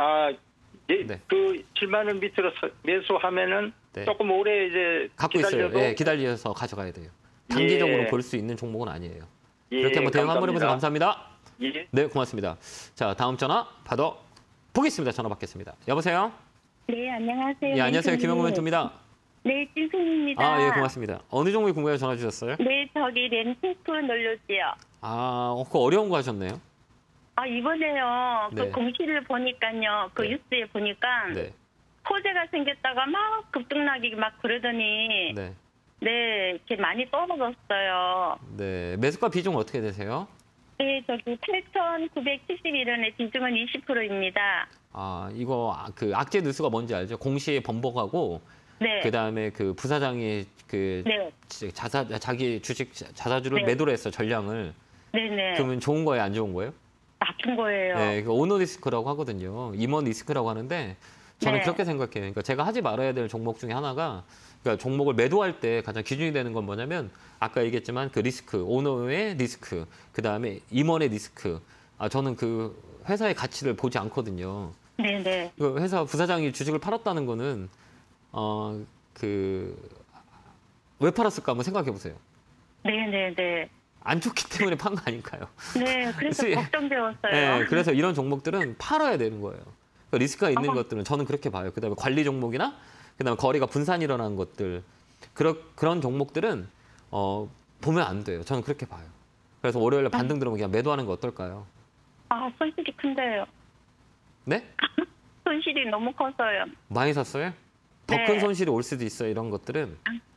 7만 원 밑으로 매수하면은 조금 오래 이제 갖고 있어요. 예, 기다려서 가져가야 돼요. 단기적으로 볼 수 있는 종목은 아니에요. 그렇게 한번 대응 한번 해보세요. 감사합니다. 네, 고맙습니다. 자, 다음 전화 받아 보겠습니다. 전화 받겠습니다. 여보세요? 네, 안녕하세요. 예, 안녕하세요. 김영구 멘토입니다. 네, 찐송입니다. 예, 고맙습니다. 어느 종목이 궁금해서 전화 주셨어요? 네, 저기 렌테크 놀렸지요. 그거 어려운 거 하셨네요. 이번에요. 그 공시를 보니까요. 그 뉴스에 보니까 호재가 생겼다가 막 급등나기 막 그러더니 이렇게 많이 떨어졌어요. 네, 매수가 비중 어떻게 되세요? 네, 저기 8,971원에 비중은 20%입니다. 이거 그 악재 뉴스가 뭔지 알죠? 공시에 번복하고 그다음에 그 부사장이 자기 주식 자사주를 매도를 했어, 전량을. 네네. 그러면 좋은 거예요, 안 좋은 거예요? 나쁜 거예요. 네, 그 오너 리스크라고 하거든요. 임원 리스크라고 하는데 저는 그렇게 생각해요. 그러니까 제가 하지 말아야 될 종목 중에 하나가, 그러니까 종목을 매도할 때 가장 기준이 되는 건 뭐냐면 아까 얘기했지만 그 리스크, 오너의 리스크, 그다음에 임원의 리스크. 저는 그 회사의 가치를 보지 않거든요. 네네. 그 회사 부사장이 주식을 팔았다는 거는 왜 팔았을까 한번 생각해 보세요. 네네네. 안 좋기 때문에 판 거 아닐까요? 네, 그래서 걱정되었어요. 네, 그래서 이런 종목들은 팔아야 되는 거예요. 리스크가 있는 것들은 저는 그렇게 봐요. 그다음에 관리 종목이나 그다음에 거래가 분산이 일어난 것들, 그런 종목들은 보면 안 돼요. 저는 그렇게 봐요. 그래서 월요일에 반등 들어오면 그냥 매도하는 거 어떨까요? 손실이 큰데요. 네? 손실이 너무 커서요. 많이 샀어요? 더 큰 손실이 올 수도 있어요, 이런 것들은.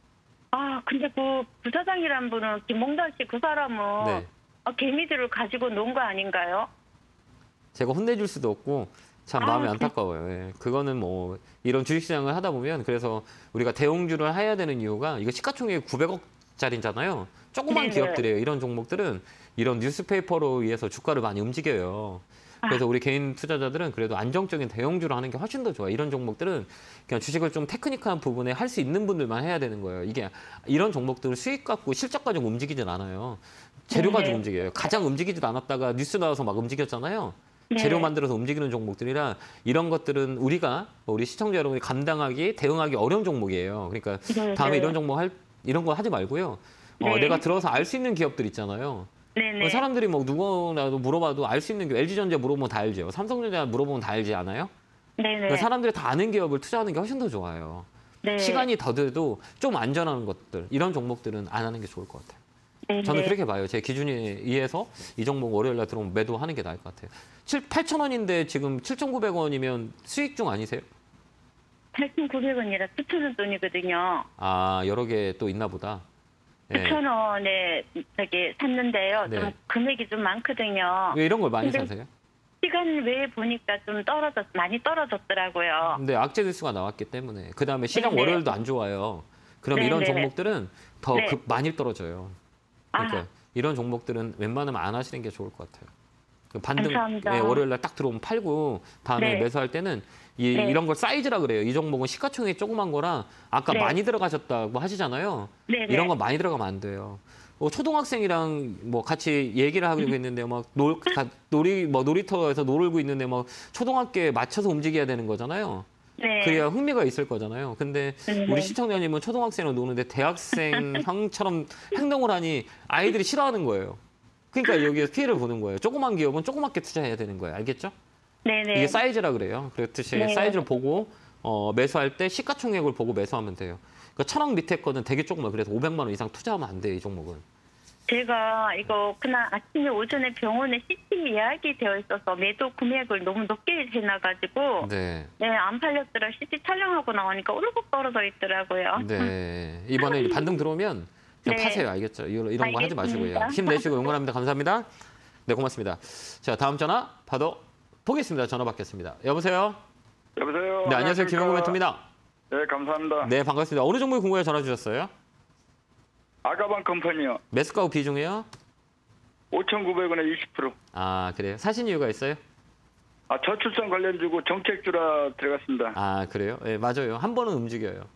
근데 그 부사장이란 분은 김홍달 씨 그 사람은 개미들을 가지고 논 거 아닌가요? 제가 혼내줄 수도 없고 참 마음이 안타까워요. 예. 그거는 뭐 이런 주식시장을 하다 보면, 그래서 우리가 대형주를 해야 되는 이유가 이거 시가총액이 900억짜리잖아요. 조그만 기업들이에요. 이런 종목들은 이런 뉴스페이퍼로 의해서 주가를 많이 움직여요. 그래서 우리 개인 투자자들은 그래도 안정적인 대형주를 하는 게 훨씬 더 좋아요. 이런 종목들은 그냥 주식을 좀 테크니컬한 부분에 할 수 있는 분들만 해야 되는 거예요. 이게 이런 종목들은 수익 갖고 실적 가지고 움직이진 않아요. 재료 가지고 움직여요. 가장 움직이지도 않았다가 뉴스 나와서 막 움직였잖아요. 재료 만들어서 움직이는 종목들이라 이런 것들은 우리 시청자 여러분이 감당하기, 대응하기 어려운 종목이에요. 그러니까 다음에 이런 종목 이런 거 하지 말고요. 내가 들어서 알 수 있는 기업들 있잖아요. 사람들이 뭐 누구나도 물어봐도 알 수 있는 게 LG전자 물어보면 다 알죠. 삼성전자 물어보면 다 알지 않아요? 그러니까 사람들이 다 아는 기업을 투자하는 게 훨씬 더 좋아요. 시간이 더 들도 좀 안전한 것들, 이런 종목들은 안 하는 게 좋을 것 같아요. 저는 그렇게 봐요. 제 기준에 의해서 이 종목 월요일 날 들어오면 매도하는 게 나을 것 같아요. 8,000원인데 지금 7,900원이면 수익 중 아니세요? 8,900원이라 9,000원 돈이거든요. 여러 개 또 있나 보다. 9,000원에 샀는데요. 좀 금액이 좀 많거든요. 왜 이런 걸 많이 사세요? 시간 외에 보니까 좀 많이 떨어졌더라고요. 근데 악재 뉴스가 나왔기 때문에. 그다음에 시장 월요일도 안 좋아요. 그럼 이런 종목들은 더 많이 떨어져요. 그러니까 이런 종목들은 웬만하면 안 하시는 게 좋을 것 같아요. 그 반등 감사합니다. 예, 월요일 날 딱 들어오면 팔고 다음에 네. 매수할 때는 네. 이런 걸 사이즈라 그래요. 이 종목은 시가총액이 조그만 거라 아까 네. 많이 들어가셨다고 하시잖아요. 네, 이런 네. 거 많이 들어가면 안 돼요. 초등학생이랑 뭐 같이 얘기를 하고 있는데 막 놀이터에서 놀고 있는데 막 초등학교에 맞춰서 움직여야 되는 거잖아요. 네. 그래야 흥미가 있을 거잖아요. 근데 네. 우리 시청자님은 초등학생으로 노는데 대학생 형처럼 행동을 하니 아이들이 싫어하는 거예요. 그러니까 여기에서 피해를 보는 거예요. 조그만 기업은 조그맣게 투자해야 되는 거예요. 알겠죠? 네네. 이게 사이즈라 그래요. 그렇듯이 네. 사이즈를 보고 매수할 때 시가총액을 보고 매수하면 돼요. 그러니까 1,000억 밑에 거는 되게 조그만 그래서 500만 원 이상 투자하면 안 돼요. 이 종목은. 제가 이거 그날 아침에 오전에 병원에 CT 예약이 되어 있어서 매도 금액을 너무 높게 해놔가지고 네. 네, 안 팔렸더라. CT 촬영하고 나오니까 울고 떨어져 있더라고요. 네. 이번에 반등 들어오면 그냥 네. 파세요. 알겠죠? 이런 거 하지 마시고요. 알겠습니다. 힘내시고 응원합니다. 감사합니다. 네, 고맙습니다. 자, 다음 전화 받아보겠습니다. 전화 받겠습니다. 여보세요? 여보세요. 네, 안녕하세요. 김영구 멘토입니다. 네, 감사합니다. 네, 반갑습니다. 어느 종목이 궁금해 전화 주셨어요? 아가방 컴퍼니요. 매수가하고 비중이요? 5,900원에 20%. 아, 그래요? 사신 이유가 있어요? 저출산 관련주고 정책주라 들어갔습니다. 아, 그래요? 네, 맞아요. 한 번은 움직여요.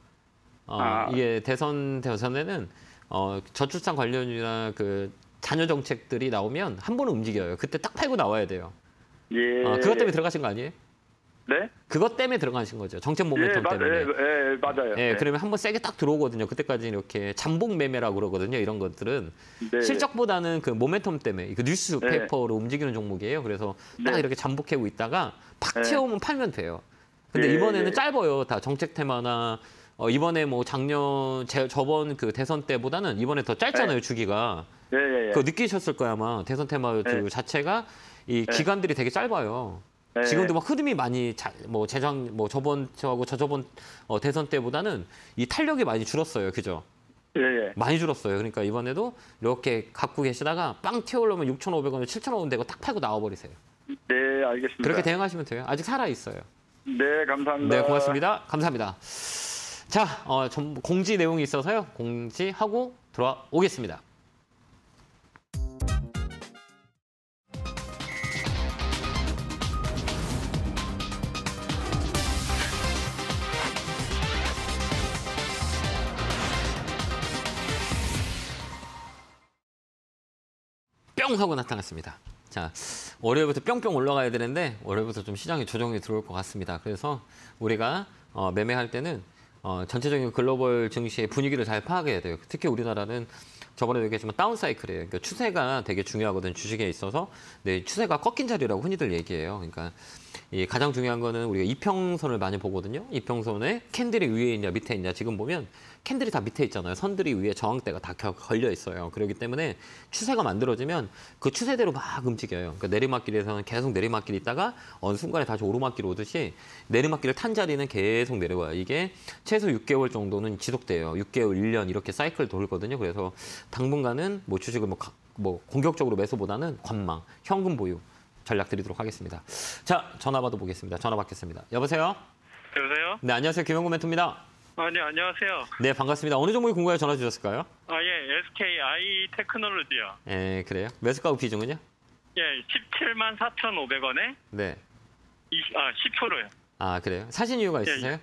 이게 대선에는 저출산 관련이나 그 자녀 정책들이 나오면 한 번은 움직여요. 그때 딱 팔고 나와야 돼요. 예. 그것 때문에 들어가신 거 아니에요? 네? 그것 때문에 들어가신 거죠. 정책 모멘텀 때문에. 맞아요. 예, 그러면 한번 세게 딱 들어오거든요. 그때까지 이렇게 잠복 매매라고 그러거든요. 이런 것들은 네. 실적보다는 그 모멘텀 때문에 그 뉴스 네. 페이퍼로 움직이는 종목이에요. 그래서 딱 네. 이렇게 잠복하고 있다가 팍 네. 튀어오면 팔면 돼요. 근데 예, 이번에는 예. 짧아요. 다 정책 테마나 이번에 뭐 저번 그 대선 때보다는 이번에 더 짧잖아요. 주기가. 예. 그거 느끼셨을 거야 아마. 대선 테마 주 네. 자체가 이 기간들이 되게 짧아요. 네. 지금도 막 흐름이 많이 저번 저하고 저저번 대선 때보다는 이 탄력이 많이 줄었어요. 그죠? 예. 많이 줄었어요. 그러니까 이번에도 이렇게 갖고 계시다가 빵 튀어오르면 6,500원, 7,500원 되고 딱 팔고 나와버리세요. 네, 알겠습니다. 그렇게 대응하시면 돼요. 아직 살아있어요. 네, 감사합니다. 네, 고맙습니다. 감사합니다. 자, 공지 내용이 있어서요. 공지하고 돌아오겠습니다. 뿅 하고 나타났습니다. 자, 월요일부터 뿅뿅 올라가야 되는데 월요일부터 좀 시장에 조정이 들어올 것 같습니다. 그래서 우리가 매매할 때는 전체적인 글로벌 증시의 분위기를 잘 파악해야 돼요. 특히 우리나라는 저번에도 얘기했지만 다운 사이클이에요. 그러니까 추세가 되게 중요하거든, 주식에 있어서. 네, 추세가 꺾인 자리라고 흔히들 얘기해요. 그러니까 가장 중요한 거는 우리가 이평선을 많이 보거든요. 이평선에 캔들이 위에 있냐 밑에 있냐. 지금 보면 캔들이 다 밑에 있잖아요. 선들이 위에 저항대가 다 걸려 있어요. 그렇기 때문에 추세가 만들어지면 그 추세대로 막 움직여요. 그러니까 내리막길에서는 계속 내리막길이 있다가 어느 순간에 다시 오르막길이 오듯이 내리막길을 탄 자리는 계속 내려와요. 이게 최소 6개월 정도는 지속돼요. 6개월, 1년 이렇게 사이클 돌거든요. 그래서 당분간은 뭐 주식을 뭐 공격적으로 매수보다는 관망, 현금 보유 전략 드리도록 하겠습니다. 자, 전화 받아보겠습니다. 전화 받겠습니다. 여보세요? 여보세요? 네, 안녕하세요. 김영구 멘토입니다. 네, 안녕하세요. 네, 반갑습니다. 어느 종목이 궁금해 전화 주셨을까요? 예, SKI 테크놀로지요. 네, 그래요. 매수가 비중은요? 예, 17만 4,500원에 네. 10%요. 아, 그래요. 사신 이유가 있으세요?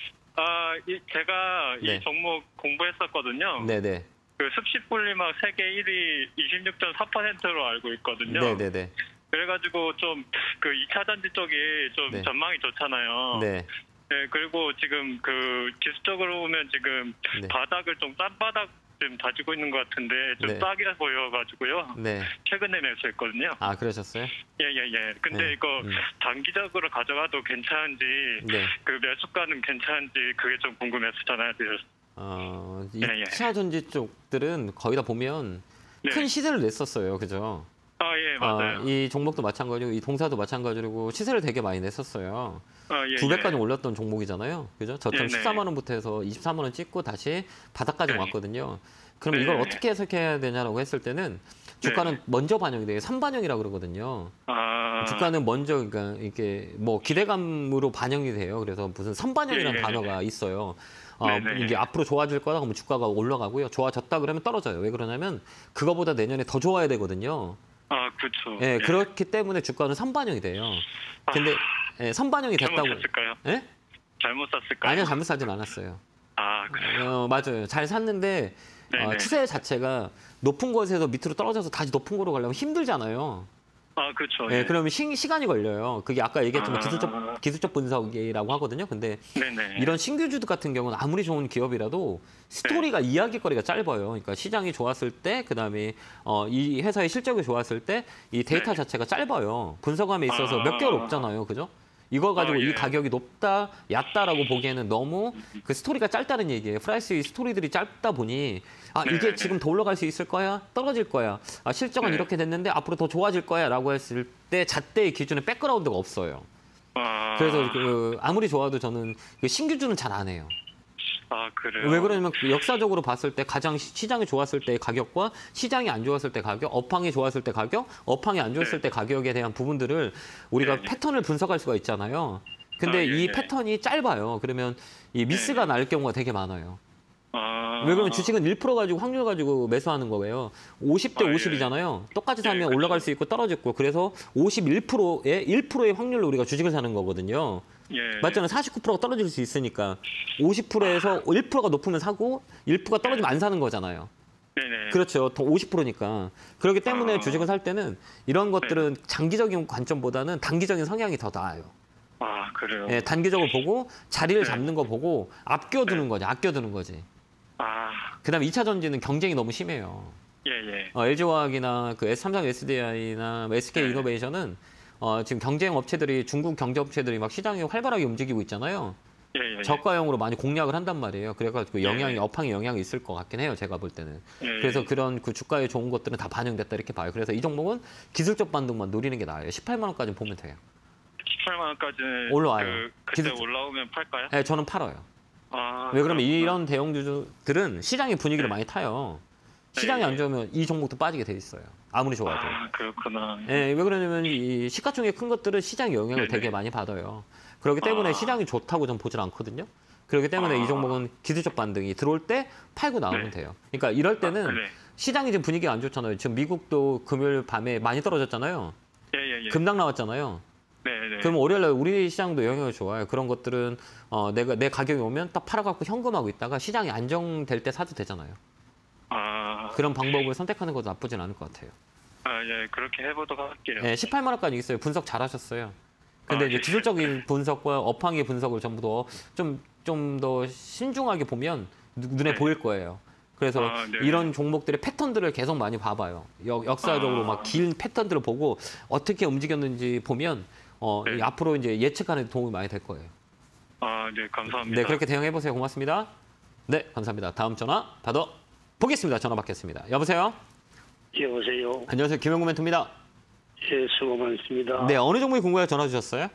제가 네. 이 종목 공부했었거든요. 네네. 그 습식 분리막 세계 1위 26.4%로 알고 있거든요. 네네네. 그래가지고 좀 그 2차 전지 쪽이 좀 네. 전망이 좋잖아요. 네. 네, 그리고 지금 그 지수적으로 보면 지금 네. 바닥을 좀 싼 바닥 좀 다지고 있는 것 같은데 좀 네. 싸게 보여가지고요. 네. 최근에 매수했거든요. 아, 그러셨어요? 예. 근데 네. 이거 단기적으로 가져가도 괜찮은지 네. 그 매수가는 괜찮은지 그게 좀 궁금했었잖아요. 그래서 2차 전지 쪽들은 거의 다 보면 네. 큰 시세를 냈었어요. 그죠? 예, 맞아요. 이 종목도 마찬가지고 이 동사도 마찬가지고 시세를 되게 많이 냈었어요. 예, 900까지 올랐던 종목이잖아요. 그죠? 저점 네네. 14만 원부터 해서 24만 원 찍고 다시 바닥까지 네. 왔거든요. 그럼 네. 이걸 어떻게 해석해야 되냐라고 했을 때는 주가는 먼저 반영이 돼요. 3반영이라고 그러거든요. 주가는 먼저 그러니까 이게 뭐 기대감으로 반영이 돼요. 그래서 무슨 3반영이라는 단어가 있어요. 이게 앞으로 좋아질 거다 그러면 주가가 올라가고요. 좋아졌다 그러면 떨어져요. 왜 그러냐면 그거보다 내년에 더 좋아야 되거든요. 그렇죠. 예, 그렇기 때문에 주가는 3반영이 돼요. 근데 3반영이 됐다고. 잘못 샀을까요? 예? 잘못 샀을까요? 아니요, 잘못 사진 않았어요. 그래요? 맞아요. 잘 샀는데 추세 자체가 높은 곳에서 밑으로 떨어져서 다시 높은 곳으로 가려면 힘들잖아요. 그렇죠. 네, 그러면 시간이 걸려요. 그게 아까 얘기했지만 기술적 분석이라고 하거든요. 근데 이런 신규주들 같은 경우는 아무리 좋은 기업이라도 스토리가 이야기거리가 짧아요. 그러니까 시장이 좋았을 때, 그다음에 이 회사의 실적이 좋았을 때 이 데이터 자체가 짧아요. 분석함에 있어서 몇 개월 없잖아요. 그죠? 이거 가지고 이 가격이 높다, 얕다라고 보기에는 너무 그 스토리가 짧다는 얘기예요. 프라이스 스토리들이 짧다 보니 이게 지금 더 올라갈 수 있을 거야? 떨어질 거야? 실적은 이렇게 됐는데 앞으로 더 좋아질 거야? 라고 했을 때 잣대의 기준에 백그라운드가 없어요. 그래서 아무리 좋아도 저는 신규주는 잘 안 해요. 그래요? 왜 그러냐면 역사적으로 봤을 때 가장 시장이 좋았을 때의 가격과 시장이 안 좋았을 때 가격, 업황이 좋았을 때 가격, 업황이 안 좋았을 때 가격에 대한 부분들을 우리가 패턴을 분석할 수가 있잖아요. 근데 이 패턴이 짧아요. 그러면 이 미스가 날 경우가 되게 많아요. 왜 그러면 주식은 1% 가지고 확률 가지고 매수하는 거예요. 50대 50이잖아요. 똑같이 사면 올라갈 수 있고 떨어질 거. 그래서 51%의 1%의 확률로 우리가 주식을 사는 거거든요. 맞잖아요. 49%가 떨어질 수 있으니까 50%에서 1%가 높으면 사고 1%가 떨어지면 안 사는 거잖아요. 그렇죠. 더 50%니까. 그렇기 때문에 주식을 살 때는 이런 것들은 장기적인 관점보다는 단기적인 성향이 더 나아요. 그래요? 네, 단기적으로 보고 자리를 잡는 거 보고 아껴두는 거지. 아껴두는 거지. 그다음에 2차 전지는 경쟁이 너무 심해요. LG화학이나 그 삼성 SDI나 SK 이노베이션은 지금 경쟁 업체들이 중국 경제 업체들이 막 시장에 활발하게 움직이고 있잖아요. 저가형으로 많이 공략을 한단 말이에요. 그래가지고 업황에 영향이 있을 것 같긴 해요. 제가 볼 때는. 그래서 그런 그 주가에 좋은 것들은 다 반영됐다 이렇게 봐요. 그래서 이 종목은 기술적 반등만 노리는 게 나아요. 18만 원까지 보면 돼요. 18만 원까지는 올라와요. 그때 올라오면 팔까요? 네, 저는 팔아요. 왜 그러면 이런 대형주들은 시장의 분위기를 많이 타요. 시장이 안 좋으면 이 종목도 빠지게 돼 있어요. 아무리 좋아도. 그렇구나. 왜 그러냐면 이 시가총액 큰 것들은 시장 영향을 되게 많이 받아요. 그렇기 때문에 시장이 좋다고 전 보질 않거든요. 그렇기 때문에 이 종목은 기술적 반등이 들어올 때 팔고 나오면 돼요. 그러니까 이럴 때는 시장이 지금 분위기가 안 좋잖아요. 지금 미국도 금요일 밤에 많이 떨어졌잖아요. 급락 나왔잖아요. 그럼 월요일날 우리 시장도 영향이 좋아요. 그런 것들은 내 가격이 오면 딱 팔아갖고 현금하고 있다가 시장이 안정될 때 사도 되잖아요. 그런 방법을 선택하는 것도 나쁘진 않을 것 같아요. 그렇게 해보도록 할게요. 18만 원까지 있어요. 분석 잘하셨어요. 근데 이제 기술적인 분석과 업황의 분석을 전부 더 좀 더 신중하게 보면 눈에 보일 거예요. 그래서 이런 종목들의 패턴들을 계속 많이 봐봐요. 역사적으로 막 긴 패턴들을 보고 어떻게 움직였는지 보면 앞으로 이제 예측하는 데 도움이 많이 될 거예요. 네, 감사합니다. 네, 그렇게 대응해 보세요. 고맙습니다. 네, 감사합니다. 다음 전화 받아 보겠습니다. 전화 받겠습니다. 여보세요? 여보세요? 안녕하세요. 김영구 멘토입니다. 수고 많습니다. 네, 어느 종목이 궁금해서 전화 주셨어요?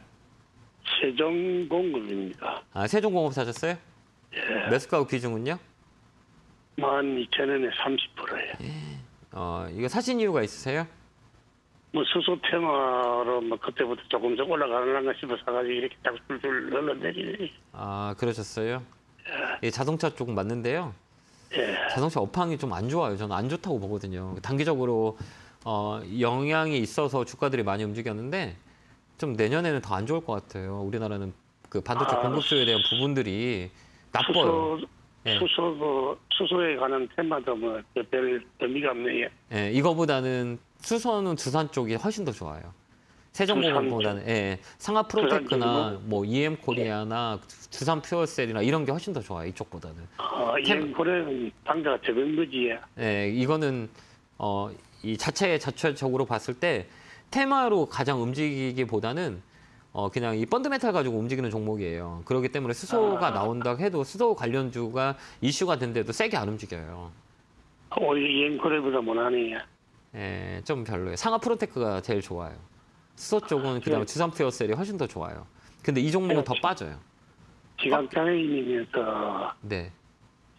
세종공급입니다. 세종공업 사셨어요? 매수가하고 비중은요? 12,000원에 30%예요. 이거 사신 이유가 있으세요? 수소 테마로 그때부터 조금씩 올라가는가 싶어 사가지고 이렇게 자꾸 줄줄 흘러내리네. 그러셨어요? 자동차 쪽 맞는데요. 자동차 업황이 좀 안 좋아요. 저는 안 좋다고 보거든요. 단기적으로 영향이 있어서 주가들이 많이 움직였는데 좀 내년에는 더 안 좋을 것 같아요. 우리나라는 그 반도체 공급 수요에 대한 부분들이 나빠요. 수소에 관한 테마도 별 의미가 없네요. 이거보다는 수소는 두산 쪽이 훨씬 더 좋아요. 세종공업보다는 상하프로테크나 뭐 EM코리아나 두산 퓨어셀이나 이런 게 훨씬 더 좋아요. 이쪽보다는. EM코리아는 당자가 적은 거지. 이거는 이 자체적으로 봤을 때 테마로 가장 움직이기보다는 그냥 이 펀드메탈 가지고 움직이는 종목이에요. 그렇기 때문에 수소가 나온다 해도 수소 관련주가 이슈가 된데도 세게 안 움직여요. 오히려 EM코리아보다 못하네요. 좀 별로예요. 상하프로테크가 제일 좋아요. 수소 쪽은 그다음에 두산 퓨어셀이 훨씬 더 좋아요. 근데 이 종목은 더 빠져요. 지각장애인이면서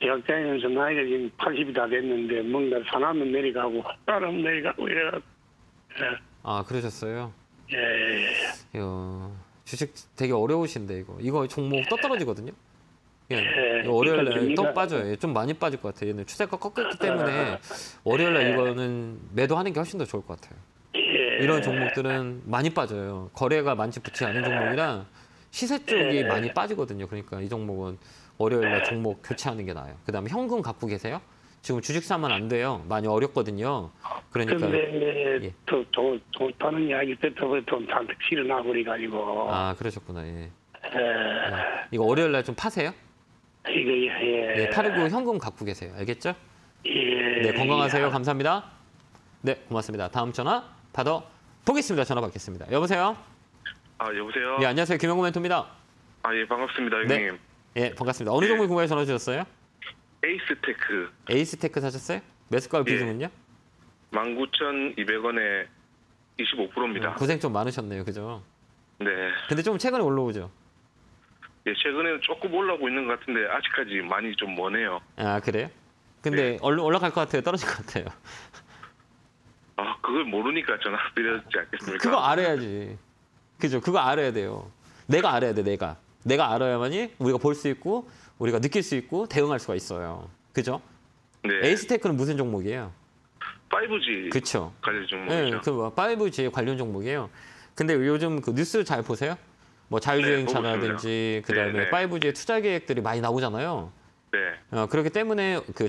대학생에서 나이가 지금 80이 다 됐는데 뭔가 사람은 내려가고 사람은 내려가고 이래가. 예. 아, 그러셨어요? 예. 주식 되게 어려우신데 이거 종목 또 떨어지거든요. 예. 월요일 날 또 빠져요. 좀 많이 빠질 것 같아요. 얘는 추세가 꺾였기 때문에 월요일 날 이거는 매도하는 게 훨씬 더 좋을 것 같아요. 이런 종목들은 많이 빠져요. 거래가 많지 붙지 않은 종목이라 시세 쪽이 많이 빠지거든요. 그러니까 이 종목은 월요일 날 종목 교체하는 게 나아요. 그다음에 현금 갖고 계세요? 지금 주식 사면 안 돼요. 많이 어렵거든요. 그러니까. 근데 좋다는 이야기 듣다가 좀 잔뜩 실어나 버려가지고. 아, 그러셨구나. 예. 이거 월요일 날 좀 파세요? 이거 예. 팔고 현금 갖고 계세요. 알겠죠? 예. 네, 건강하세요. 감사합니다. 네, 고맙습니다. 다음 전화 받아 보겠습니다. 전화 받겠습니다. 여보세요? 아, 여보세요? 예, 안녕하세요. 김영구 멘토입니다. 아, 예, 반갑습니다, 형님. 네. 예, 반갑습니다. 어느 종목 궁금해 전화 주셨어요? 에이스테크. 에이스테크 사셨어요? 매수가 비중은요? 19,200원에 25%입니다. 고생 좀 많으셨네요. 그죠? 네. 근데 좀 최근에 올라오죠? 예, 최근에는 조금 올라오고 있는 것 같은데 아직까지 많이 좀 머네요. 아, 그래요? 근데 올라갈 것 같아요? 떨어질 것 같아요? 아, 그걸 모르니까 전화 드렸지 않겠습니까? 그거 알아야지. 그죠? 그거 알아야 돼요. 내가 알아야 돼, 내가. 내가 알아야만이 우리가 볼 수 있고 우리가 느낄 수 있고 대응할 수가 있어요. 그죠? 네. 에이스테크는 무슨 종목이에요? 5G 그쵸? 관련 종목이죠. 네, 그 5G 관련 종목이에요. 근데 요즘 그 뉴스 잘 보세요? 뭐 자율주행차라든지 그다음에 5G의 투자 계획들이 많이 나오잖아요. 네. 그렇기 때문에 그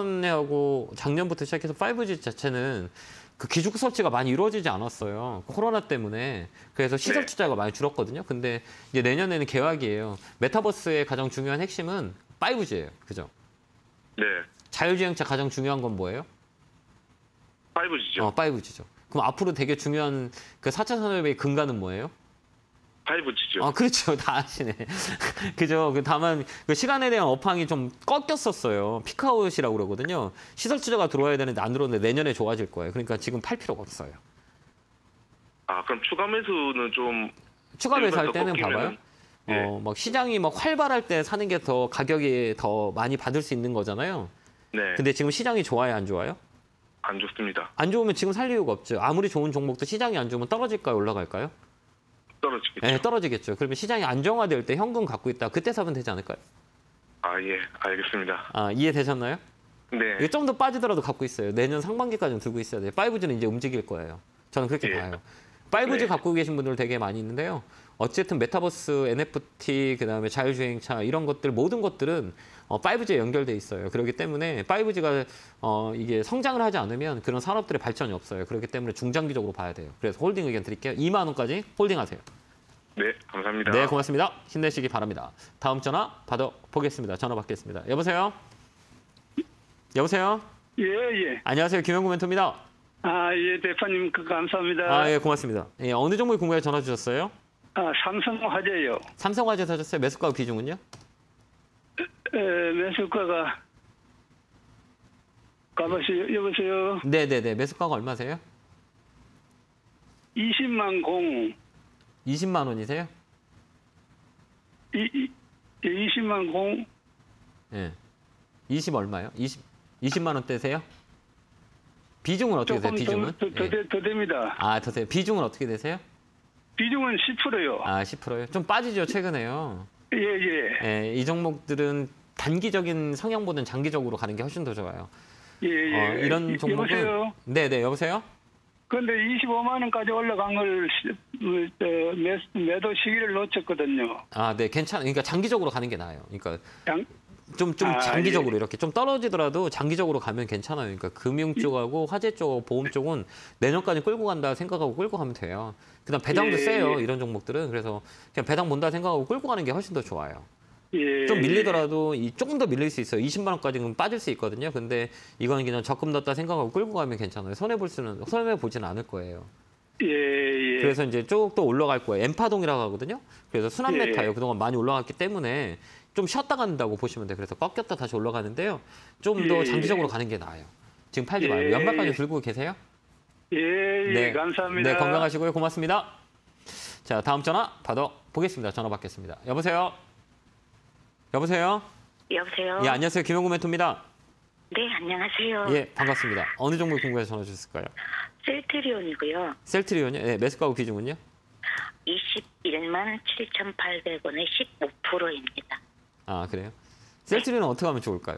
작년부터 시작해서 5G 자체는 그 기축 설치가 많이 이루어지지 않았어요. 코로나 때문에. 그래서 시설 투자가 많이 줄었거든요. 근데 이제 내년에는 개화기예요. 메타버스의 가장 중요한 핵심은 5G예요. 그죠? 네. 자율주행차 가장 중요한 건 뭐예요? 5G죠. 5G죠. 그럼 앞으로 되게 중요한 그 4차 산업의 근간은 뭐예요? 5G죠. 아, 그렇죠. 다 아시네. 그죠. 다만 그 시간에 대한 업황이 좀 꺾였었어요. 피크아웃이라고 그러거든요. 시설 투자가 들어와야 되는데 안 들어오는데 내년에 좋아질 거예요. 그러니까 지금 팔 필요가 없어요. 아, 그럼 추가 매수는 좀 추가 매수할 때는 꺾이면은... 봐봐요. 막 시장이 막 활발할 때 사는 게 더 가격이 더 많이 받을 수 있는 거잖아요. 네. 근데 지금 시장이 좋아요, 안 좋아요? 안 좋습니다. 안 좋으면 지금 살 이유가 없죠. 아무리 좋은 종목도 시장이 안 좋으면 떨어질까요, 올라갈까요? 떨어지겠죠. 네, 떨어지겠죠. 그러면 시장이 안정화될 때 현금 갖고 있다. 그때 사면 되지 않을까요? 아, 예, 알겠습니다. 아, 이해되셨나요? 네. 이게 좀 더 빠지더라도 갖고 있어요. 내년 상반기까지는 들고 있어야 돼요. 5G는 이제 움직일 거예요. 저는 그렇게 봐요. 5G 갖고 계신 분들 되게 많이 있는데요. 어쨌든 메타버스, NFT, 그다음에 자율주행차 이런 것들 모든 것들은 5G에 연결돼 있어요. 그렇기 때문에 5G가 이게 성장을 하지 않으면 그런 산업들의 발전이 없어요. 그렇기 때문에 중장기적으로 봐야 돼요. 그래서 홀딩 의견 드릴게요. 2만 원까지 홀딩하세요. 네, 감사합니다. 네, 고맙습니다. 힘내시기 바랍니다. 다음 전화 받아보겠습니다. 전화 받겠습니다. 여보세요? 여보세요? 예. 안녕하세요. 김영구 멘토입니다. 아, 예, 대표님 감사합니다. 아, 예, 고맙습니다. 예, 어느 종목에 궁금해 전화 주셨어요? 아, 삼성화재요. 삼성화재 사셨어요? 매수가 비중은요? 매수가가 여보세요. 네네네. 매수가가 얼마세요? 20만 공. 20만 원이세요? 20만 공. 예. 20 얼마요? 20만 원대세요? 비중은 어떻게 되세요? 비중은? 더 됩니다. 아, 더 세요. 비중은 어떻게 되세요? 비중은 10%요. 아, 10%요? 좀 빠지죠, 최근에요. 예. 이 종목들은 단기적인 성향보다는 장기적으로 가는 게 훨씬 더 좋아요. 예. 이런 종목은 여보세요? 네네, 여보세요? 그런데 25만 원까지 올라간 걸 매도 시기를 놓쳤거든요. 아, 네, 괜찮아요. 그러니까 장기적으로 가는 게 나아요. 그러니까 좀 장기적으로 이렇게 좀 떨어지더라도 장기적으로 가면 괜찮아요. 그러니까 금융 쪽하고 화재 쪽, 보험 쪽은 내년까지 끌고 간다 생각하고 끌고 가면 돼요. 그다음 배당도 세요. 이런 종목들은. 그래서 그냥 배당 본다 생각하고 끌고 가는 게 훨씬 더 좋아요. 좀 밀리더라도 조금 더 밀릴 수 있어요. 20만 원까지는 빠질 수 있거든요. 근데 이건 그냥 적금 넣었다 생각하고 끌고 가면 괜찮아요. 손해 보지는 않을 거예요. 그래서 이제 쭉 또 올라갈 거예요. 엠파동이라고 하거든요. 그래서 순환 메타예요. 그동안 많이 올라갔기 때문에 좀 쉬었다 간다고 보시면 돼요. 그래서 꺾였다 다시 올라가는데요. 좀 더 장기적으로 가는 게 나아요. 지금 팔지 말고 연말까지 들고 계세요? 네, 감사합니다. 네, 건강하시고요. 고맙습니다. 자, 다음 전화 받아보겠습니다. 전화 받겠습니다. 여보세요? 여보세요? 여보세요? 예, 안녕하세요. 김영구 멘토입니다. 네, 안녕하세요. 예, 반갑습니다. 어느 종목 궁금해서 전화 주셨을까요? 셀트리온이고요. 셀트리온이요? 예, 매수가하고 비중은요? 21만 7,800원에 15%입니다. 아, 그래요? 셀트리온은 어떻게 하면 좋을까요?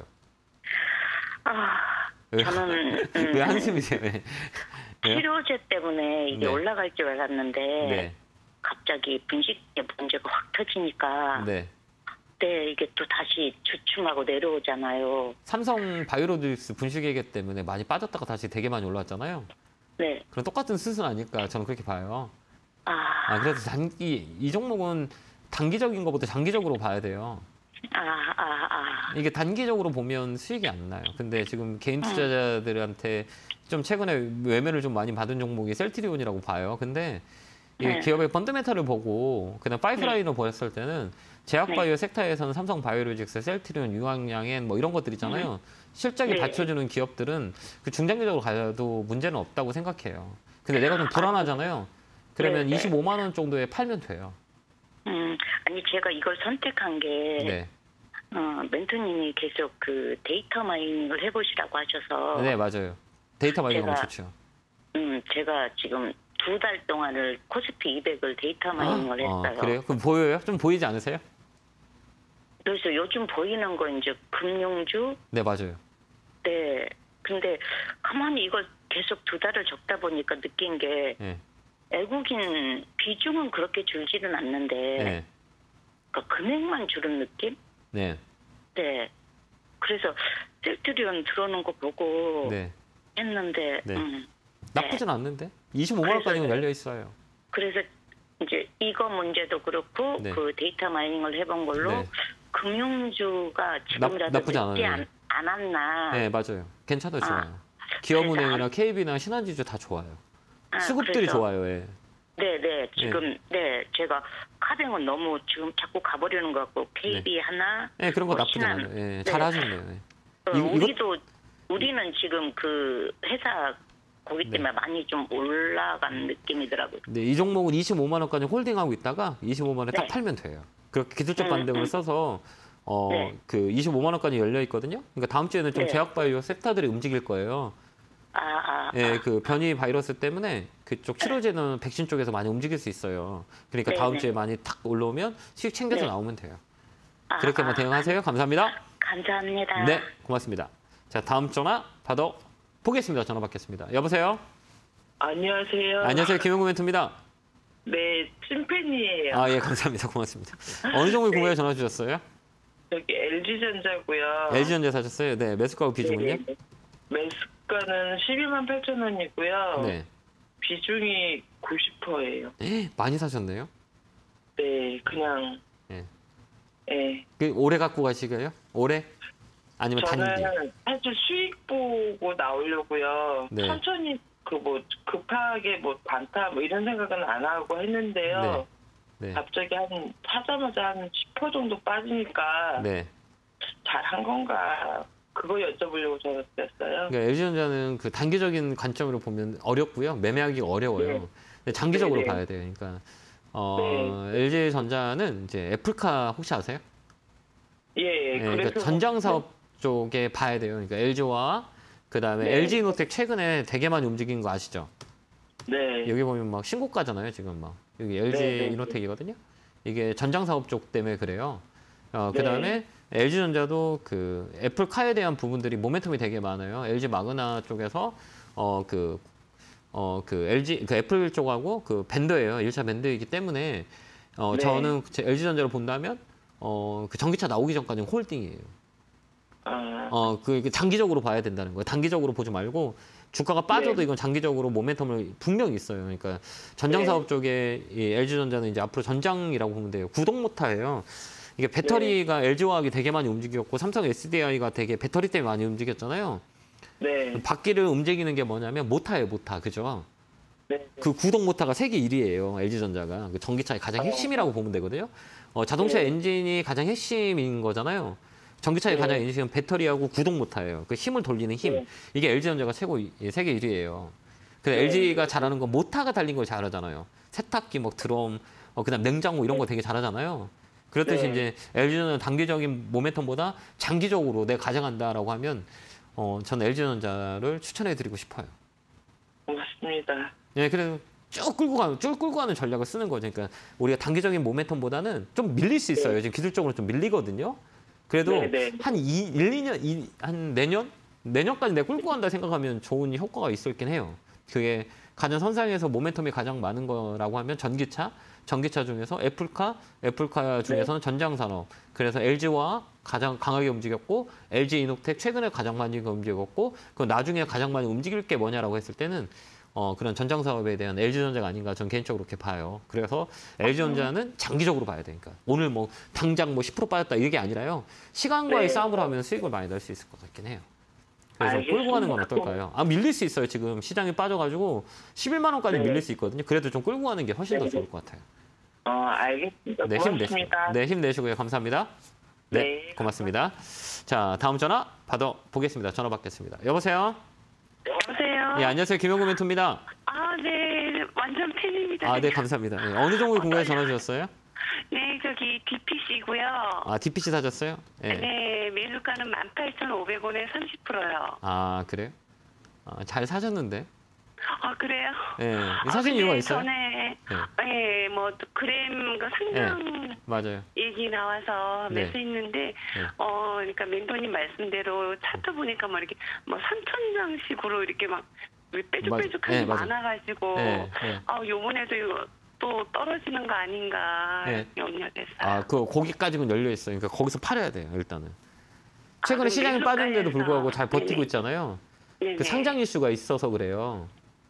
저는 왜 한숨이세요? 네. 치료제 때문에 이게 네. 올라갈 줄 알았는데 네. 갑자기 분식에 문제가 확 터지니까 네. 이게 또 다시 주춤하고 내려오잖아요. 삼성 바이오로직스 분식회계 때문에 많이 빠졌다가 다시 되게 많이 올라왔잖아요. 네. 그럼 똑같은 수순 아닐까 저는 그렇게 봐요. 그래서 이 종목은 단기적인 것보다 장기적으로 봐야 돼요. 이게 단기적으로 보면 수익이 안 나요. 근데 지금 개인 투자자들한테 좀 최근에 외매를 좀 많이 받은 종목이 셀트리온이라고 봐요. 근데 이 기업의 펀더멘탈을 보고 그냥 파이프라인을 보였을 때는 제약바이오 섹터에서는 삼성 바이오로직스, 셀트리온, 유황양엔 뭐 이런 것들 있잖아요. 실적이 받쳐주는 기업들은 그 중장기적으로 가도 문제는 없다고 생각해요. 근데 내가 좀 불안하잖아요. 그러면 25만 원 정도에 팔면 돼요. 아니 제가 이걸 선택한 게 멘토님이 계속 그 데이터 마이닝을 해보시라고 하셔서 네, 맞아요. 데이터 마이닝 너무 좋죠. 제가 지금 2달 동안을 코스피 200을 데이터 마이닝을 했어요. 그래요? 그럼 보여요? 좀 보이지 않으세요? 그래서 요즘 보이는 건 이제 금융주. 네, 맞아요. 네. 근데 가만히 이걸 계속 2달을 적다 보니까 느낀 게 외국인 비중은 그렇게 줄지는 않는데 그러니까 금액만 줄은 느낌? 네. 네. 그래서 셀트리온 들어오는 거 보고 했는데 나쁘진 않는데? 25만 원까지는 열려 있어요. 그래서 이제 이거 문제도 그렇고 그 데이터 마이닝을 해본 걸로 금융주가 지금이라도 나쁘지 늦지 않아요. 않았나. 네, 맞아요. 괜찮아요, 좋아요. 기업은행이나 KB나 신한지주 다 좋아요. 수급들이 좋아요. 네. 지금 제가 카뱅은 너무 지금 자꾸 가버리는 것 같고 KB 하나. 네, 그런 거 나쁘지 않아요. 잘 하셨네요. 우리는 지금 그 회사 거기 때문에 많이 좀 올라간 느낌이더라고요. 네, 이 종목은 25만 원까지 홀딩하고 있다가 25만 원에 딱 팔면 돼요. 그렇게 기술적 반등을 써서 그 25만 원까지 열려 있거든요. 그러니까 다음 주에는 좀 제약바이오 섹터들이 움직일 거예요. 그 변이 바이러스 때문에 그쪽 치료제는 백신 쪽에서 많이 움직일 수 있어요. 그러니까 다음 주에 많이 탁 올라오면 수익 챙겨서 나오면 돼요. 그렇게 한번 대응하세요. 감사합니다. 감사합니다. 네, 고맙습니다. 자, 다음 전화 보겠습니다. 전화 받겠습니다. 여보세요? 안녕하세요. 안녕하세요. 김영구 멘토입니다. 네, 찐팬이에요. 예, 감사합니다. 고맙습니다. 어느 종목에 궁금해 전화 주셨어요? 여기 LG전자고요. LG전자 사셨어요? 네, 매수가하고 비중은요? 매수가는 12만 8천 원이고요. 네. 비중이 90%예요. 많이 사셨네요? 네, 그냥. 그 오래 갖고 가시게요? 오래? 아니면 단기? 저는 사실 수익 보고 나오려고요. 천천히 급하게 반타 이런 생각은 안 하고 했는데요. 갑자기 사자마자 한 10% 정도 빠지니까 잘한 건가 그거 여쭤보려고 전화 드렸어요. 그러니까 LG전자는 그 단기적인 관점으로 보면 어렵고요. 매매하기가 어려워요. 근데 장기적으로 봐야 돼요. 그러니까 LG전자는 이제 애플카 혹시 아세요? 그래서 전장 사업 쪽에 봐야 돼요. 그러니까 LG와 그다음에 LG이노텍 최근에 되게 많이 움직인 거 아시죠? 네. 여기 보면 막 신고가잖아요. 지금 막 여기 LG이노텍이거든요. 이게 전장 사업 쪽 때문에 그래요. 그다음에 LG전자도 그 애플카에 대한 부분들이 모멘텀이 되게 많아요. LG 마그나 쪽에서 LG 그 애플 쪽하고 그 밴더예요. 1차 밴더이기 때문에 저는 LG전자를 본다면 그 전기차 나오기 전까지는 홀딩이에요. 그 장기적으로 봐야 된다는 거예요. 단기적으로 보지 말고 주가가 빠져도 이건 장기적으로 모멘텀을 분명히 있어요. 그러니까 전장 사업 쪽에 이 LG전자는 이제 앞으로 전장이라고 보면 돼요. 구동 모터예요. 이게 배터리가 LG화학이 되게 많이 움직였고 삼성 SDI가 되게 배터리 때문에 많이 움직였잖아요. 바퀴를 움직이는 게 뭐냐면 모터예요, 모터. 그죠? 그 구동 모터가 세계 1위예요. LG전자가. 그 전기차의 가장 핵심이라고 보면 되거든요. 자동차 엔진이 가장 핵심인 거잖아요. 전기차의 가장 핵심은 배터리하고 구동 모터예요. 그 힘을 돌리는 힘. 이게 LG전자가 세계 1위예요. 그래서 LG가 잘하는 건 모터가 달린 걸 잘하잖아요. 세탁기, 드럼, 그다음 냉장고 이런 거 되게 잘하잖아요. 그렇듯이 네. 이제 LG전자는 단기적인 모멘텀보다 장기적으로 내가 가져간다라고 하면 저는 LG전자를 추천해드리고 싶어요. 고맙습니다. 네, 그래서 쭉 끌고 가는 전략을 쓰는 거죠. 그러니까 우리가 단기적인 모멘텀보다는 좀 밀릴 수 있어요. 지금 기술적으로 좀 밀리거든요. 그래도 한 1, 2년, 한 내년까지 내가 끌고 간다 생각하면 좋은 효과가 있었긴 해요. 그게 가장 선상에서 모멘텀이 가장 많은 거라고 하면 전기차 중에서 애플카 중에서는 전장산업. 그래서 LG와 가장 강하게 움직였고 LG이노텍 최근에 가장 많이 움직였고 그 나중에 가장 많이 움직일 게 뭐냐라고 했을 때는 그런 전장사업에 대한 LG전자가 아닌가 저는 개인적으로 그렇게 봐요. 그래서 LG전자는 장기적으로 봐야 되니까 오늘 뭐 당장 뭐 10% 빠졌다 이게 아니라요. 시간과의 싸움을 하면 수익을 많이 낼 수 있을 것 같긴 해요. 그래서 끌고 가는 건 어떨까요? 밀릴 수 있어요. 지금 시장이 빠져가지고 11만 원까지 밀릴 수 있거든요. 그래도 좀 끌고 가는 게 훨씬 더 좋을 것 같아요. 알겠습니다. 네, 고맙습니다. 힘내시고요. 감사합니다. 네, 고맙습니다. 자, 다음 전화 받아보겠습니다. 전화 받겠습니다. 여보세요? 여보세요? 네, 안녕하세요. 김용구 멘토입니다. 네. 완전 팬입니다. 네, 감사합니다. 네, 어느 종목에 궁금해서 전화 주셨어요? 네, 저기 DPC고요. DPC 사셨어요? 네, 매수가는 18,500원에 30%요. 그래요? 잘 사셨는데? 그래요? 네, 사신 이유가 있어요? 전에 뭐 그램 상장 맞아요. 얘기 나와서 매수했는데 그러니까 멘토님 말씀대로 차트 보니까 막 이렇게 뭐 3,000장씩으로 이렇게 막 빼죽빼죽한 게 많아가지고 요번에도 이거 또 떨어지는 거 아닌가 염려됐어요. 거기까지는 열려 있어요. 그러니까 거기서 팔아야 돼요, 일단은. 최근에 시장이 빠졌는데도 불구하고 잘 버티고 있잖아요. 그 상장 이슈가 있어서 그래요.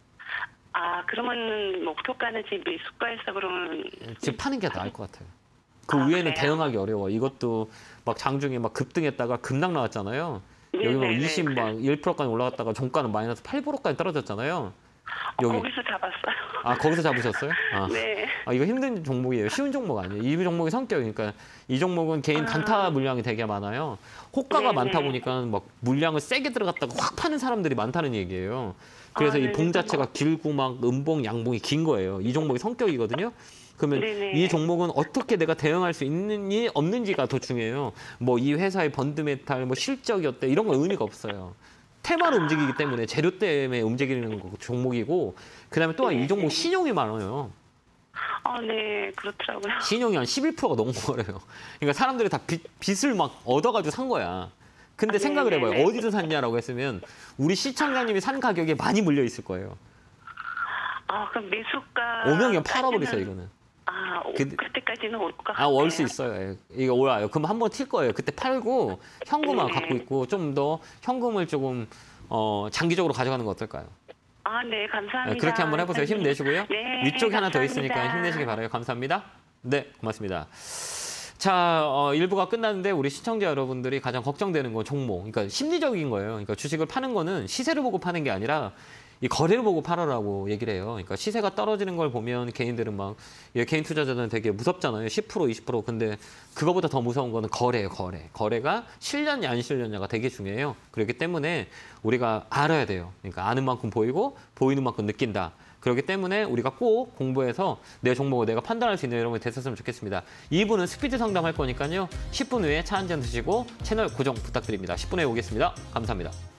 그러면 목표가는 지금 매수가에서 그러면 지금 파는 게 나을 것 같아요. 그 위에는 그래요? 대응하기 어려워. 이것도 막 장중에 막 급등했다가 급락 나왔잖아요. 여기 막 1%까지 올라갔다가 종가는 마이너스 8%까지 떨어졌잖아요. 여기. 거기서 잡았어요. 거기서 잡으셨어요? 네. 이거 힘든 종목이에요. 쉬운 종목 아니에요. 이 종목의 성격이 그러니까 이 종목은 개인 단타 물량이 되게 많아요. 호가가 많다 보니까 막 물량을 세게 들어갔다가 확 파는 사람들이 많다는 얘기예요. 그래서 이 봉 자체가 길고 막 음봉, 양봉이 긴 거예요. 이 종목의 성격이거든요. 그러면 이 종목은 어떻게 내가 대응할 수 있는지 없는지가 더 중요해요. 뭐 이 회사의 펀드메탈, 뭐 실적이 어때 이런 건 의미가 없어요. 테마로 움직이기 때문에 재료 때문에 움직이는 종목이고 그다음에 또한 이 종목 신용이 많아요. 네, 그렇더라고요. 신용이 한 11%가 넘은 거래요. 그러니까 사람들이 다 빚을 막 얻어가지고 산 거야. 근데 생각을 해봐요. 어디서 샀냐라고 했으면 우리 시청자님이 산 가격에 많이 물려 있을 거예요. 그럼 매수가 오면 그냥 팔아버리세요, 이거는. 그때까지는 올 것 같아요. 올 수 있어요. 이거 올라요. 그럼 한번 튈 거예요. 그때 팔고 현금만 갖고 있고 좀 더 현금을 조금 장기적으로 가져가는 거 어떨까요? 네, 감사합니다. 그렇게 한번 해보세요. 힘내시고요. 네, 위쪽에 하나 더 감사합니다. 있으니까 힘내시기 바라요. 감사합니다. 네, 고맙습니다. 자, 일부가 끝났는데 우리 시청자 여러분들이 가장 걱정되는 건 종목. 그러니까 심리적인 거예요. 그러니까 주식을 파는 거는 시세를 보고 파는 게 아니라 이 거래를 보고 팔아라고 얘기를 해요. 그러니까 시세가 떨어지는 걸 보면 개인들은 막 개인 투자자들은 되게 무섭잖아요. 10%, 20%. 근데 그거보다 더 무서운 거는 거래예요, 거래. 거래가 실렸냐 안 실렸냐가 되게 중요해요. 그렇기 때문에 우리가 알아야 돼요. 그러니까 아는 만큼 보이고 보이는 만큼 느낀다. 그렇기 때문에 우리가 꼭 공부해서 내 종목을 내가 판단할 수 있는 여러분이 됐었으면 좋겠습니다. 2부는 스피드 상담할 거니까요. 10분 후에 차 한잔 드시고 채널 고정 부탁드립니다. 10분 후에 오겠습니다. 감사합니다.